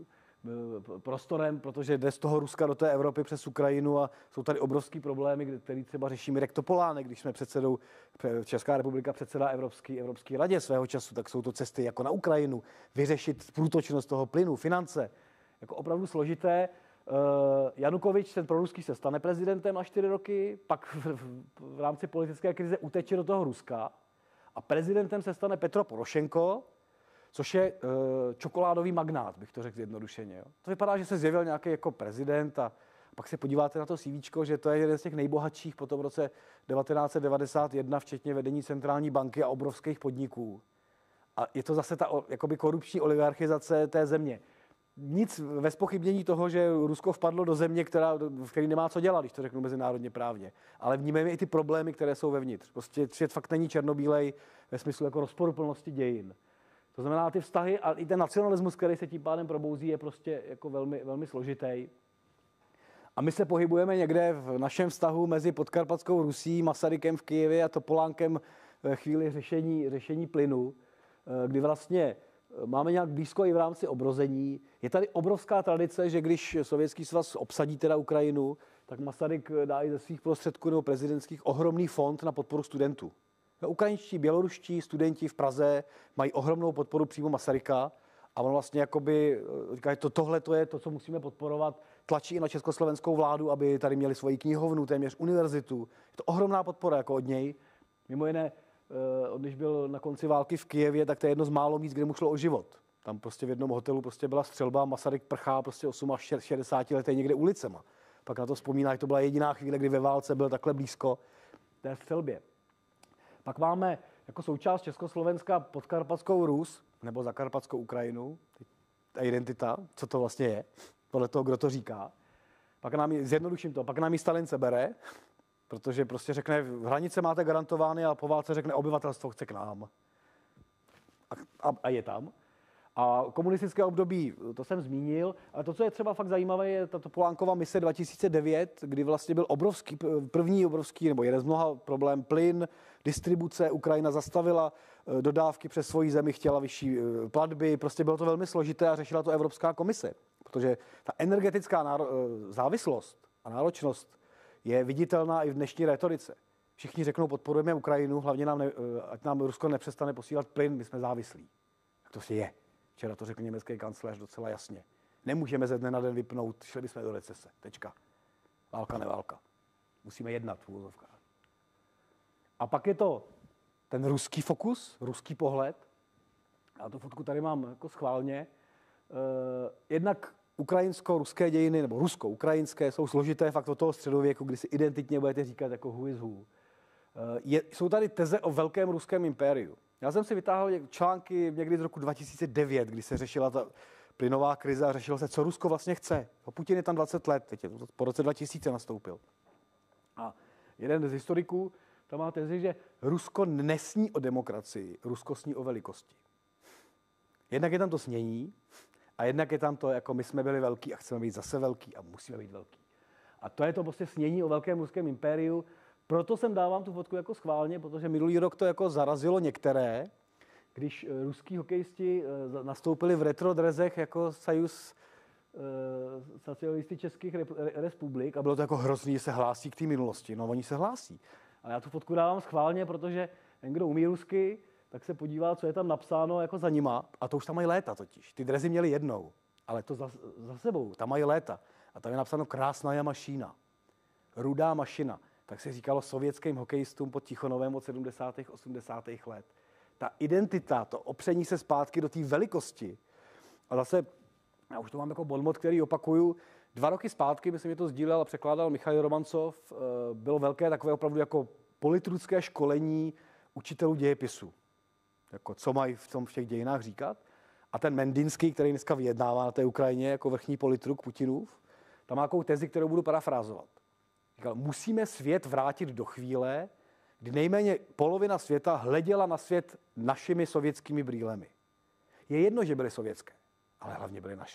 prostorem, protože jde z toho Ruska do té Evropy přes Ukrajinu a jsou tady obrovský problémy, které třeba řeší Mirek Topolánek, když jsme předsedou, Česká republika předsedá Evropské radě svého času, tak jsou to cesty jako na Ukrajinu, vyřešit průtočnost toho plynu, finance, jako opravdu složité. Janukovič, ten proruský, se stane prezidentem na 4 roky, pak v rámci politické krize uteče do toho Ruska a prezidentem se stane Petro Porošenko, což je čokoládový magnát, bych to řekl zjednodušeně. Jo. To vypadá, že se zjevil nějaký jako prezident a pak se podíváte na to CVčko, že to je jeden z těch nejbohatších po tom roce 1991, včetně vedení centrální banky a obrovských podniků. A je to zase ta jakoby korupční oligarchizace té země. Nic ve zpochybnění toho, že Rusko vpadlo do země, v které nemá co dělat, když to řeknu mezinárodně právně. Ale vnímáme i ty problémy, které jsou vevnitř. Prostě svět fakt není černobílej ve smyslu jako rozporuplnosti dějin. To znamená, ty vztahy a i ten nacionalismus, který se tím pádem probouzí, je prostě jako velmi, velmi složitý. A my se pohybujeme někde v našem vztahu mezi podkarpatskou Rusí, Masarykem v Kyjevě a Topolánkem ve chvíli řešení plynu, kdy vlastně máme nějak blízko i v rámci obrození. Je tady obrovská tradice, že když Sovětský svaz obsadí teda Ukrajinu, tak Masaryk dá i ze svých prostředků nebo prezidentských ohromný fond na podporu studentů. Ukrajinští, běloruští studenti v Praze mají ohromnou podporu přímo Masaryka a on vlastně jakoby říká, že tohle to je to, co musíme podporovat, tlačí i na československou vládu, aby tady měli svoji knihovnu, téměř univerzitu. Je to ohromná podpora jako od něj. Mimo jiné, když byl na konci války v Kyjevě, tak to je jedno z málo míst, kde mu šlo o život. Tam prostě v jednom hotelu prostě byla střelba, Masaryk prchá prostě 8 až 60 letý někde ulicema. Pak na to vzpomíná, že to byla jediná chvíle, kdy ve válce byl takhle blízko té střelbě. Pak máme jako součást Československa podkarpatskou Rus, nebo zakarpatskou Ukrajinu, ta identita, co to vlastně je, podle toho, kdo to říká. Pak zjednoduším to, pak nám ji Stalin sebere, protože prostě řekne, hranice máte garantovány a po válce řekne, obyvatelstvo chce k nám. A je tam. A komunistické období, to jsem zmínil, ale to, co je třeba fakt zajímavé, je tato Topolánkova mise 2009, kdy vlastně byl první obrovský, nebo jeden z mnoha problém, plyn, distribuce, Ukrajina zastavila dodávky přes svoji zemi, chtěla vyšší platby, prostě bylo to velmi složité a řešila to Evropská komise, protože ta energetická závislost a náročnost je viditelná i v dnešní rétorice. Všichni řeknou, podporujeme Ukrajinu, hlavně ať nám Rusko nepřestane posílat plyn, my jsme závislí. Tak to si je. Včera to řekl německý kancléř docela jasně. Nemůžeme ze dne na den vypnout, šli bychom do recese. Tečka. Válka, neválka. Musíme jednat v úvozovkách. A pak je to ten ruský fokus, ruský pohled. Já tu fotku tady mám jako schválně. Jednak ukrajinsko-ruské dějiny, nebo rusko-ukrajinské, jsou složité fakt od toho středověku, kdy si identitně budete říkat jako who is who. Jsou tady teze o velkém ruském impériu. Já jsem si vytáhl články někdy z roku 2009, kdy se řešila ta plynová krize a řešilo se, co Rusko vlastně chce. Putin je tam 20 let, teď je to po roce 2000 nastoupil. A jeden z historiků tam má tezi, že Rusko nesní o demokracii, Rusko sní o velikosti. Jednak je tam to snění a jednak je tam to, jako my jsme byli velký a chceme být zase velký a musíme být velký. A to je to prostě snění o velkém ruském impériu. Proto jsem dávám tu fotku jako schválně, protože minulý rok to jako zarazilo některé, když ruský hokejisti nastoupili v retrodrezech jako Sajus socialisty českých republik a bylo to jako hrozný, že se hlásí k té minulosti. No, oni se hlásí. Ale já tu fotku dávám schválně, protože ten, kdo umí rusky, tak se podívá, co je tam napsáno jako za nima. A to už tam mají léta totiž. Ty drezy měli jednou. ale to za sebou, tam mají léta. A tam je napsáno krásná mašina, rudá mašina. Tak se říkalo sovětským hokejistům pod Tichonovem od 70. 80. let. Ta identita, to opření se zpátky do té velikosti. A zase, já už to mám jako bonmot, který opakuju, 2 roky zpátky, myslím, že to sdílel a překládal Michail Romancov, bylo velké takové opravdu jako politrucké školení učitelů dějepisu. Jako, co mají v těch dějinách říkat. A ten Mendinský, který dneska vyjednává na té Ukrajině jako vrchní politruk Putinův, tam má takovou tezi, kterou budu parafrázovat. Říkal, musíme svět vrátit do chvíle, kdy nejméně polovina světa hleděla na svět našimi sovětskými brýlemi. Je jedno, že byly sovětské, ale hlavně byly naše.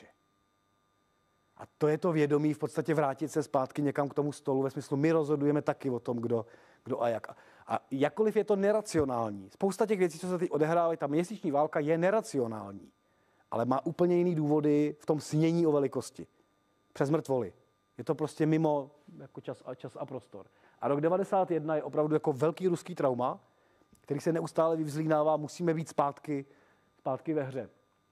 A to je to vědomí v podstatě vrátit se zpátky někam k tomu stolu, ve smyslu my rozhodujeme taky o tom, kdo a jak. A jakkoliv je to neracionální, spousta těch věcí, co se teď odehrávají, ta měsíční válka je neracionální, ale má úplně jiný důvody v tom snění o velikosti. Přes mrtvoly. Je to prostě mimo jako čas a prostor. A rok 91 je opravdu jako velký ruský trauma, který se neustále vyvzlínává, musíme být zpátky ve hře.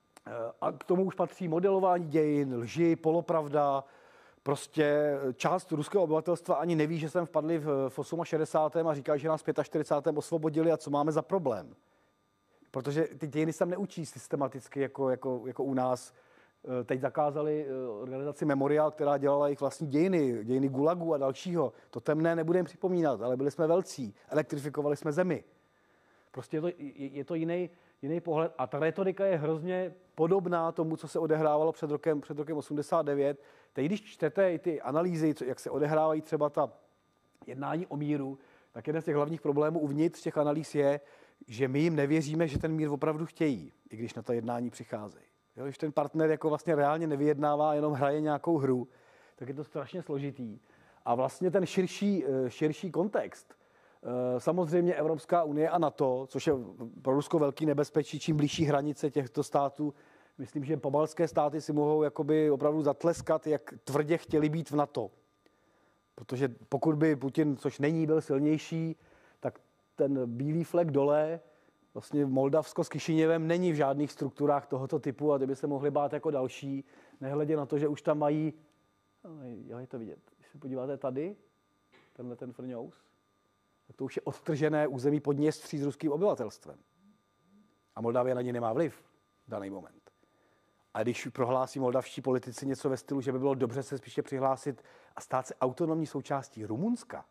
A k tomu už patří modelování dějin, lži, polopravda. Prostě část ruského obyvatelstva ani neví, že jsme vpadli v 68. a říkají, že nás v 45. osvobodili a co máme za problém. Protože ty dějiny se tam neučí systematicky, jako u nás. Teď zakázali organizaci Memorial, která dělala jejich vlastní dějiny Gulagu a dalšího. To temné nebudeme připomínat, ale byli jsme velcí. Elektrifikovali jsme zemi. Prostě je to jiný pohled. A ta retorika je hrozně podobná tomu, co se odehrávalo před rokem 89. Teď, když čtete i ty analýzy, jak se odehrávají třeba ta jednání o míru, tak jeden z těch hlavních problémů uvnitř těch analýz je, že my jim nevěříme, že ten mír opravdu chtějí, i když na ta jednání přicházejí. Jo, když ten partner jako vlastně reálně nevyjednává, jenom hraje nějakou hru, tak je to strašně složitý. A vlastně ten širší kontext, samozřejmě Evropská unie a NATO, což je pro Rusko velký nebezpečí, čím blížší hranice těchto států, myslím, že pobaltské státy si mohou jakoby opravdu zatleskat, jak tvrdě chtěli být v NATO. Protože pokud by Putin, což není, byl silnější, tak ten bílý flek dole, vlastně Moldavsko s Kišiněvem není v žádných strukturách tohoto typu a ty by se mohli bát jako další, nehledě na to, že už tam mají, jo, je to vidět, když se podíváte tady, tenhle ten frňous, tak to už je odtržené území Podněstří s ruským obyvatelstvem. A Moldávie na ně nemá vliv v daný moment. A když prohlásí moldavští politici něco ve stylu, že by bylo dobře se spíše přihlásit a stát se autonomní součástí Rumunska,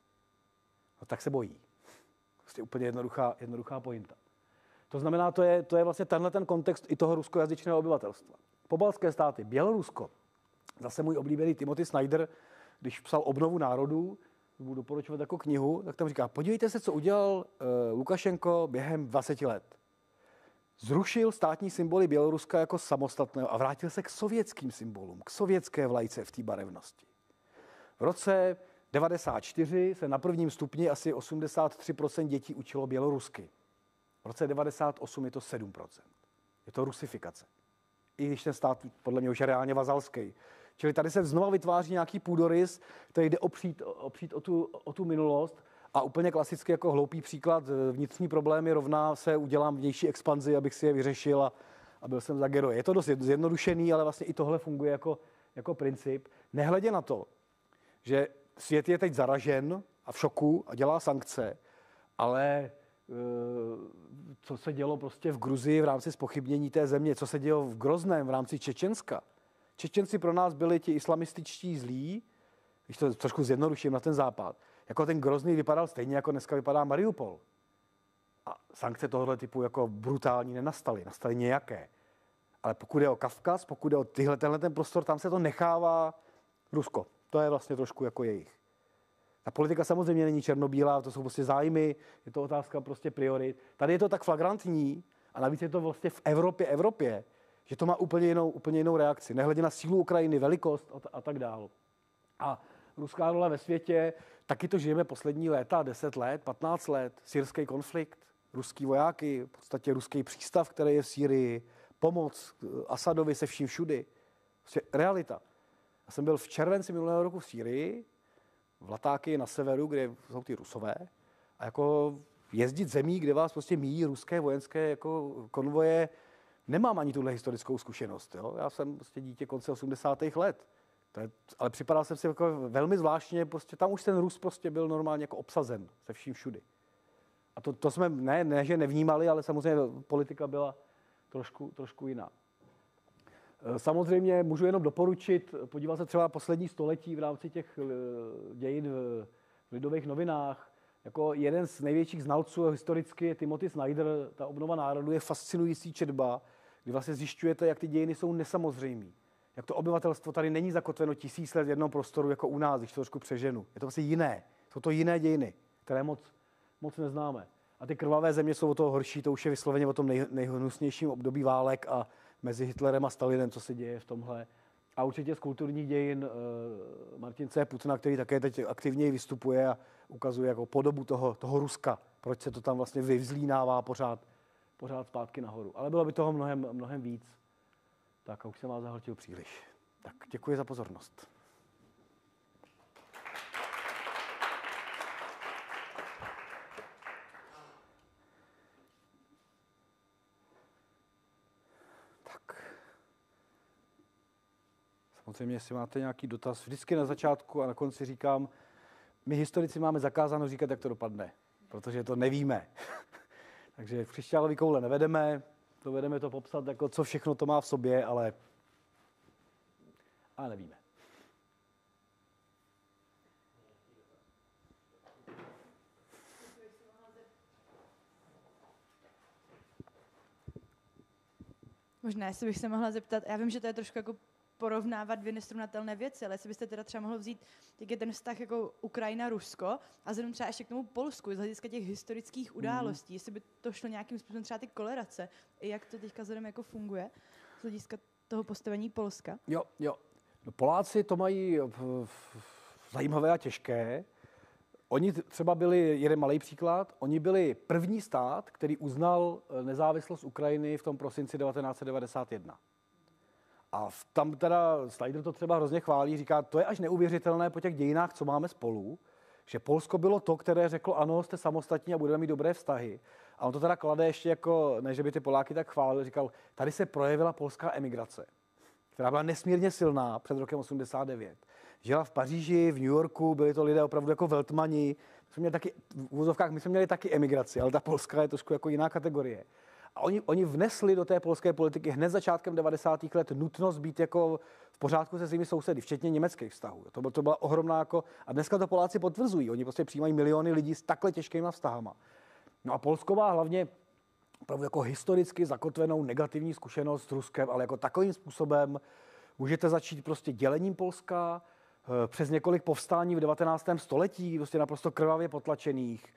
no tak se bojí. Prostě úplně jednoduchá pointa. To znamená, to je vlastně tenhle ten kontext i toho ruskojazyčného obyvatelstva. Pobaltské státy, Bělorusko, zase můj oblíbený Timothy Snyder, když psal Obnovu národů, budu doporučovat jako knihu, tak tam říká, podívejte se, co udělal Lukašenko během 20 let. Zrušil státní symboly Běloruska jako samostatného a vrátil se k sovětským symbolům, k sovětské vlajce v té barevnosti. V roce 94 se na prvním stupni asi 83% dětí učilo bělorusky. V roce 98 je to 7%. Je to rusifikace. I když ten stát podle mě už je reálně vazalský. Čili tady se znova vytváří nějaký půdorys, který jde opřít o tu minulost a úplně klasicky jako hloupý příklad vnitřní problémy rovná se udělám vnější expanzi, abych si je vyřešil a byl jsem za geroje. Je to dost zjednodušený, ale vlastně i tohle funguje jako princip. Nehledě na to, že svět je teď zaražen a v šoku a dělá sankce, ale co se dělo prostě v Gruzii v rámci zpochybnění té země, co se dělo v Grozném v rámci Čečenska. Čečenci pro nás byli ti islamističtí zlí, když to trošku zjednoduším na ten západ. Jako ten Grozný vypadal stejně, jako dneska vypadá Mariupol. A sankce tohoto typu jako brutální nenastaly, nastaly nějaké. Ale pokud je o Kavkaz, pokud je o tenhle ten prostor, tam se to nechává Rusko. To je vlastně trošku jako jejich. Ta politika samozřejmě není černobílá, to jsou prostě zájmy, je to otázka prostě priorit. Tady je to tak flagrantní a navíc je to vlastně v Evropě, že to má úplně jinou reakci. Nehledě na sílu Ukrajiny, velikost a tak dále. A ruská role ve světě, taky to žijeme poslední léta, 10 let, 15 let, syrský konflikt, ruský vojáky, v podstatě ruský přístav, který je v Sýrii, pomoc Asadovi se vším všudy. Prostě realita. Já jsem byl v červenci minulého roku v Sýrii, v Latáky na severu, kde jsou ty Rusové, a jako jezdit zemí, kde vás prostě míjí ruské vojenské jako konvoje, nemám ani tuhle historickou zkušenost. Jo? Já jsem prostě dítě konce 80. let. Ale připadal jsem si jako velmi zvláštně, prostě tam už ten Rus prostě byl normálně jako obsazen se vším všudy. A to jsme ne, že nevnímali, ale samozřejmě politika byla trošku jiná. Samozřejmě můžu jenom doporučit, podívat se třeba na poslední století v rámci těch dějin v Lidových novinách. Jako jeden z největších znalců historicky je Timothy Snyder, ta Obnova národů je fascinující četba, kdy vlastně zjišťujete, jak ty dějiny jsou nesamozřejmý. Jak to obyvatelstvo tady není zakotveno 1000 let v jednom prostoru jako u nás, když to trošku přeženu. Je to vlastně jiné. Jsou to jiné dějiny, které moc neznáme. A ty krvavé země jsou o toho horší, to už je vysloveně o tom nejhnusnějším období válek a mezi Hitlerem a Stalinem, co se děje v tomhle. A určitě z kulturních dějin Martin C. Putna, který také teď aktivněji vystupuje a ukazuje jako podobu toho Ruska, proč se to tam vlastně vyvzlínává pořád zpátky nahoru. Ale bylo by toho mnohem víc. Tak a už jsem vás zahltil příliš. Tak děkuji za pozornost. Samozřejmě, jestli máte nějaký dotaz, vždycky na začátku a na konci říkám, my historici máme zakázáno říkat, jak to dopadne, protože to nevíme. Takže v křišťálový koule nevedeme, dovedeme to popsat, jako co všechno to má v sobě, ale nevíme. Možná, jestli bych se mohla zeptat, já vím, že to je trošku jako porovnávat dvě nesrovnatelné věci, ale jestli byste teda třeba mohl vzít, jak je ten vztah jako Ukrajina-Rusko a vzhledem třeba ještě k tomu Polsku, z hlediska těch historických událostí, jestli by to šlo nějakým způsobem třeba ty kolerace, i jak to teďka vzhledem jako funguje, z hlediska toho postavení Polska. Jo. No, Poláci to mají zajímavé a těžké. Oni třeba byli, jeden malý příklad, oni byli první stát, který uznal nezávislost Ukrajiny v tom prosinci 1991. A tam teda Snyder to třeba hrozně chválí, říká, to je až neuvěřitelné po těch dějinách, co máme spolu, že Polsko bylo to, které řeklo, ano, jste samostatní a budeme mít dobré vztahy. A on to teda klade ještě jako, ne, že by ty Poláky tak chválil, říkal, tady se projevila polská emigrace, která byla nesmírně silná před rokem 89. Žila v Paříži, v New Yorku, byli to lidé opravdu jako veltmani. V úvozovkách my jsme měli taky emigraci, ale ta polská je trošku jako jiná kategorie. A oni vnesli do té polské politiky hned začátkem 90. let nutnost být jako v pořádku se svými sousedy, včetně německých vztahů. To byla ohromná jako, a dneska to Poláci potvrzují. Oni prostě přijímají miliony lidí s takhle těžkýma vztahama. No a Polsko má hlavně opravdu jako historicky zakotvenou negativní zkušenost s Ruskem, ale jako takovým způsobem můžete začít prostě dělením Polska přes několik povstání v 19. století, prostě naprosto krvavě potlačených.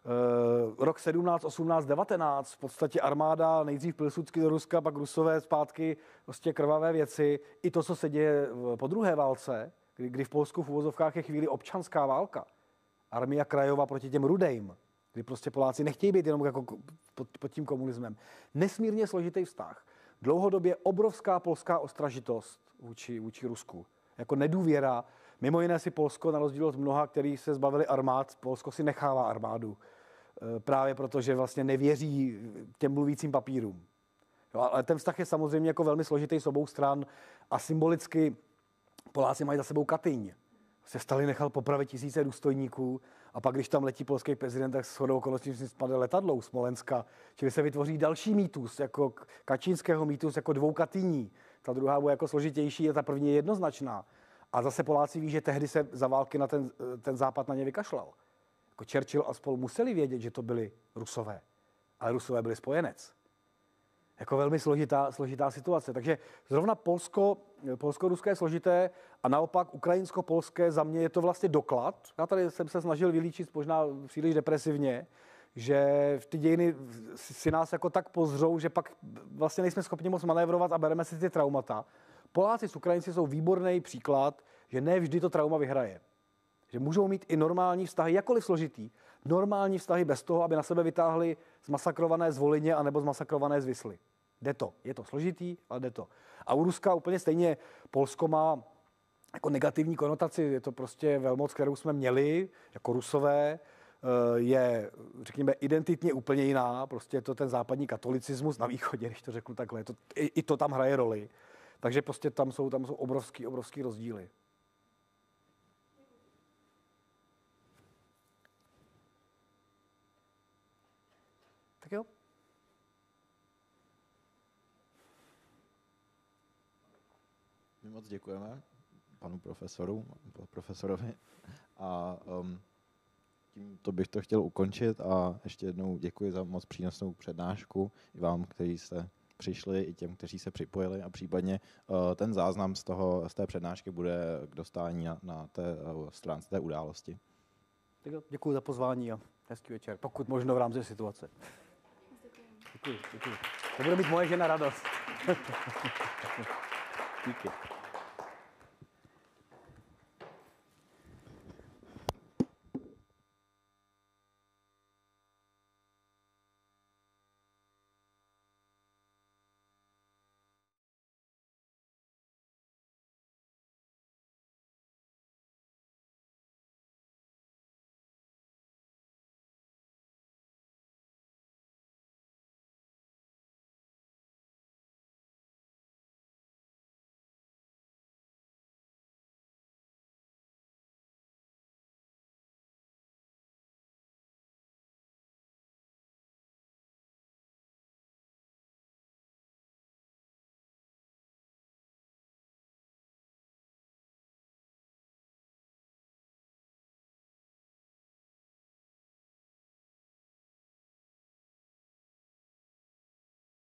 Rok 17, 18, 19, v podstatě armáda, nejdřív Pilsudský do Ruska, pak Rusové zpátky, prostě krvavé věci. I to, co se děje po druhé válce, kdy v Polsku v uvozovkách je chvíli občanská válka. Armia Krajova proti těm Rudým, kdy prostě Poláci nechtějí být jenom jako pod tím komunismem. Nesmírně složitý vztah. Dlouhodobě obrovská polská ostražitost vůči Rusku. Jako nedůvěra. Mimo jiné si Polsko, na rozdíl od mnoha, kteří se zbavili armád, Polsko si nechává armádu. Právě proto, že vlastně nevěří těm mluvícím papírům. Jo, ale ten vztah je samozřejmě jako velmi složitý z obou stran a symbolicky Poláci mají za sebou Katyň. Se Stalin nechal popravit tisíce důstojníků a pak, když tam letí polský prezident, tak shodou okolností si spadne letadlo z Smolenska. Čili se vytvoří další mýtus, jako kačínského mýtus, jako dvou Katyní. Ta druhá bude jako složitější a ta první je jednoznačná. A zase Poláci ví, že tehdy se za války na ten západ na ně vykašlal. Jako Churchill a spolu museli vědět, že to byli Rusové. Ale Rusové byli spojenec. Jako velmi složitá situace. Takže zrovna polsko-ruské je složité a naopak ukrajinsko-polské za mě je to vlastně doklad. Já tady jsem se snažil vylíčit možná příliš depresivně, že ty dějiny si nás jako tak pozřou, že pak vlastně nejsme schopni moc manévrovat a bereme si ty traumata. Poláci s Ukrajinci jsou výborný příklad, že ne vždy to trauma vyhraje. Že můžou mít i normální vztahy, jakkoliv složitý, normální vztahy bez toho, aby na sebe vytáhli zmasakrované z Volině anebo zmasakrované z Visly. Jde to. Je to složitý, ale jde to. A u Ruska úplně stejně Polsko má jako negativní konotaci. Je to prostě velmoc, kterou jsme měli jako Rusové. je, řekněme, identitně úplně jiná. Prostě je to ten západní katolicismus na východě, když to řeknu takhle. I to tam hraje roli. Takže prostě tam jsou obrovský rozdíly. Tak jo. My moc děkujeme panu profesorovi a tímto bych to chtěl ukončit a ještě jednou děkuji za moc přínosnou přednášku i vám, kteří jste přišli, i těm, kteří se připojili a případně ten záznam z té přednášky bude k dostání na té stránce té události. Tak jo, děkuji za pozvání a hezký večer, pokud možno v rámci situace. Děkuji. To bude mít moje žena radost. Díky.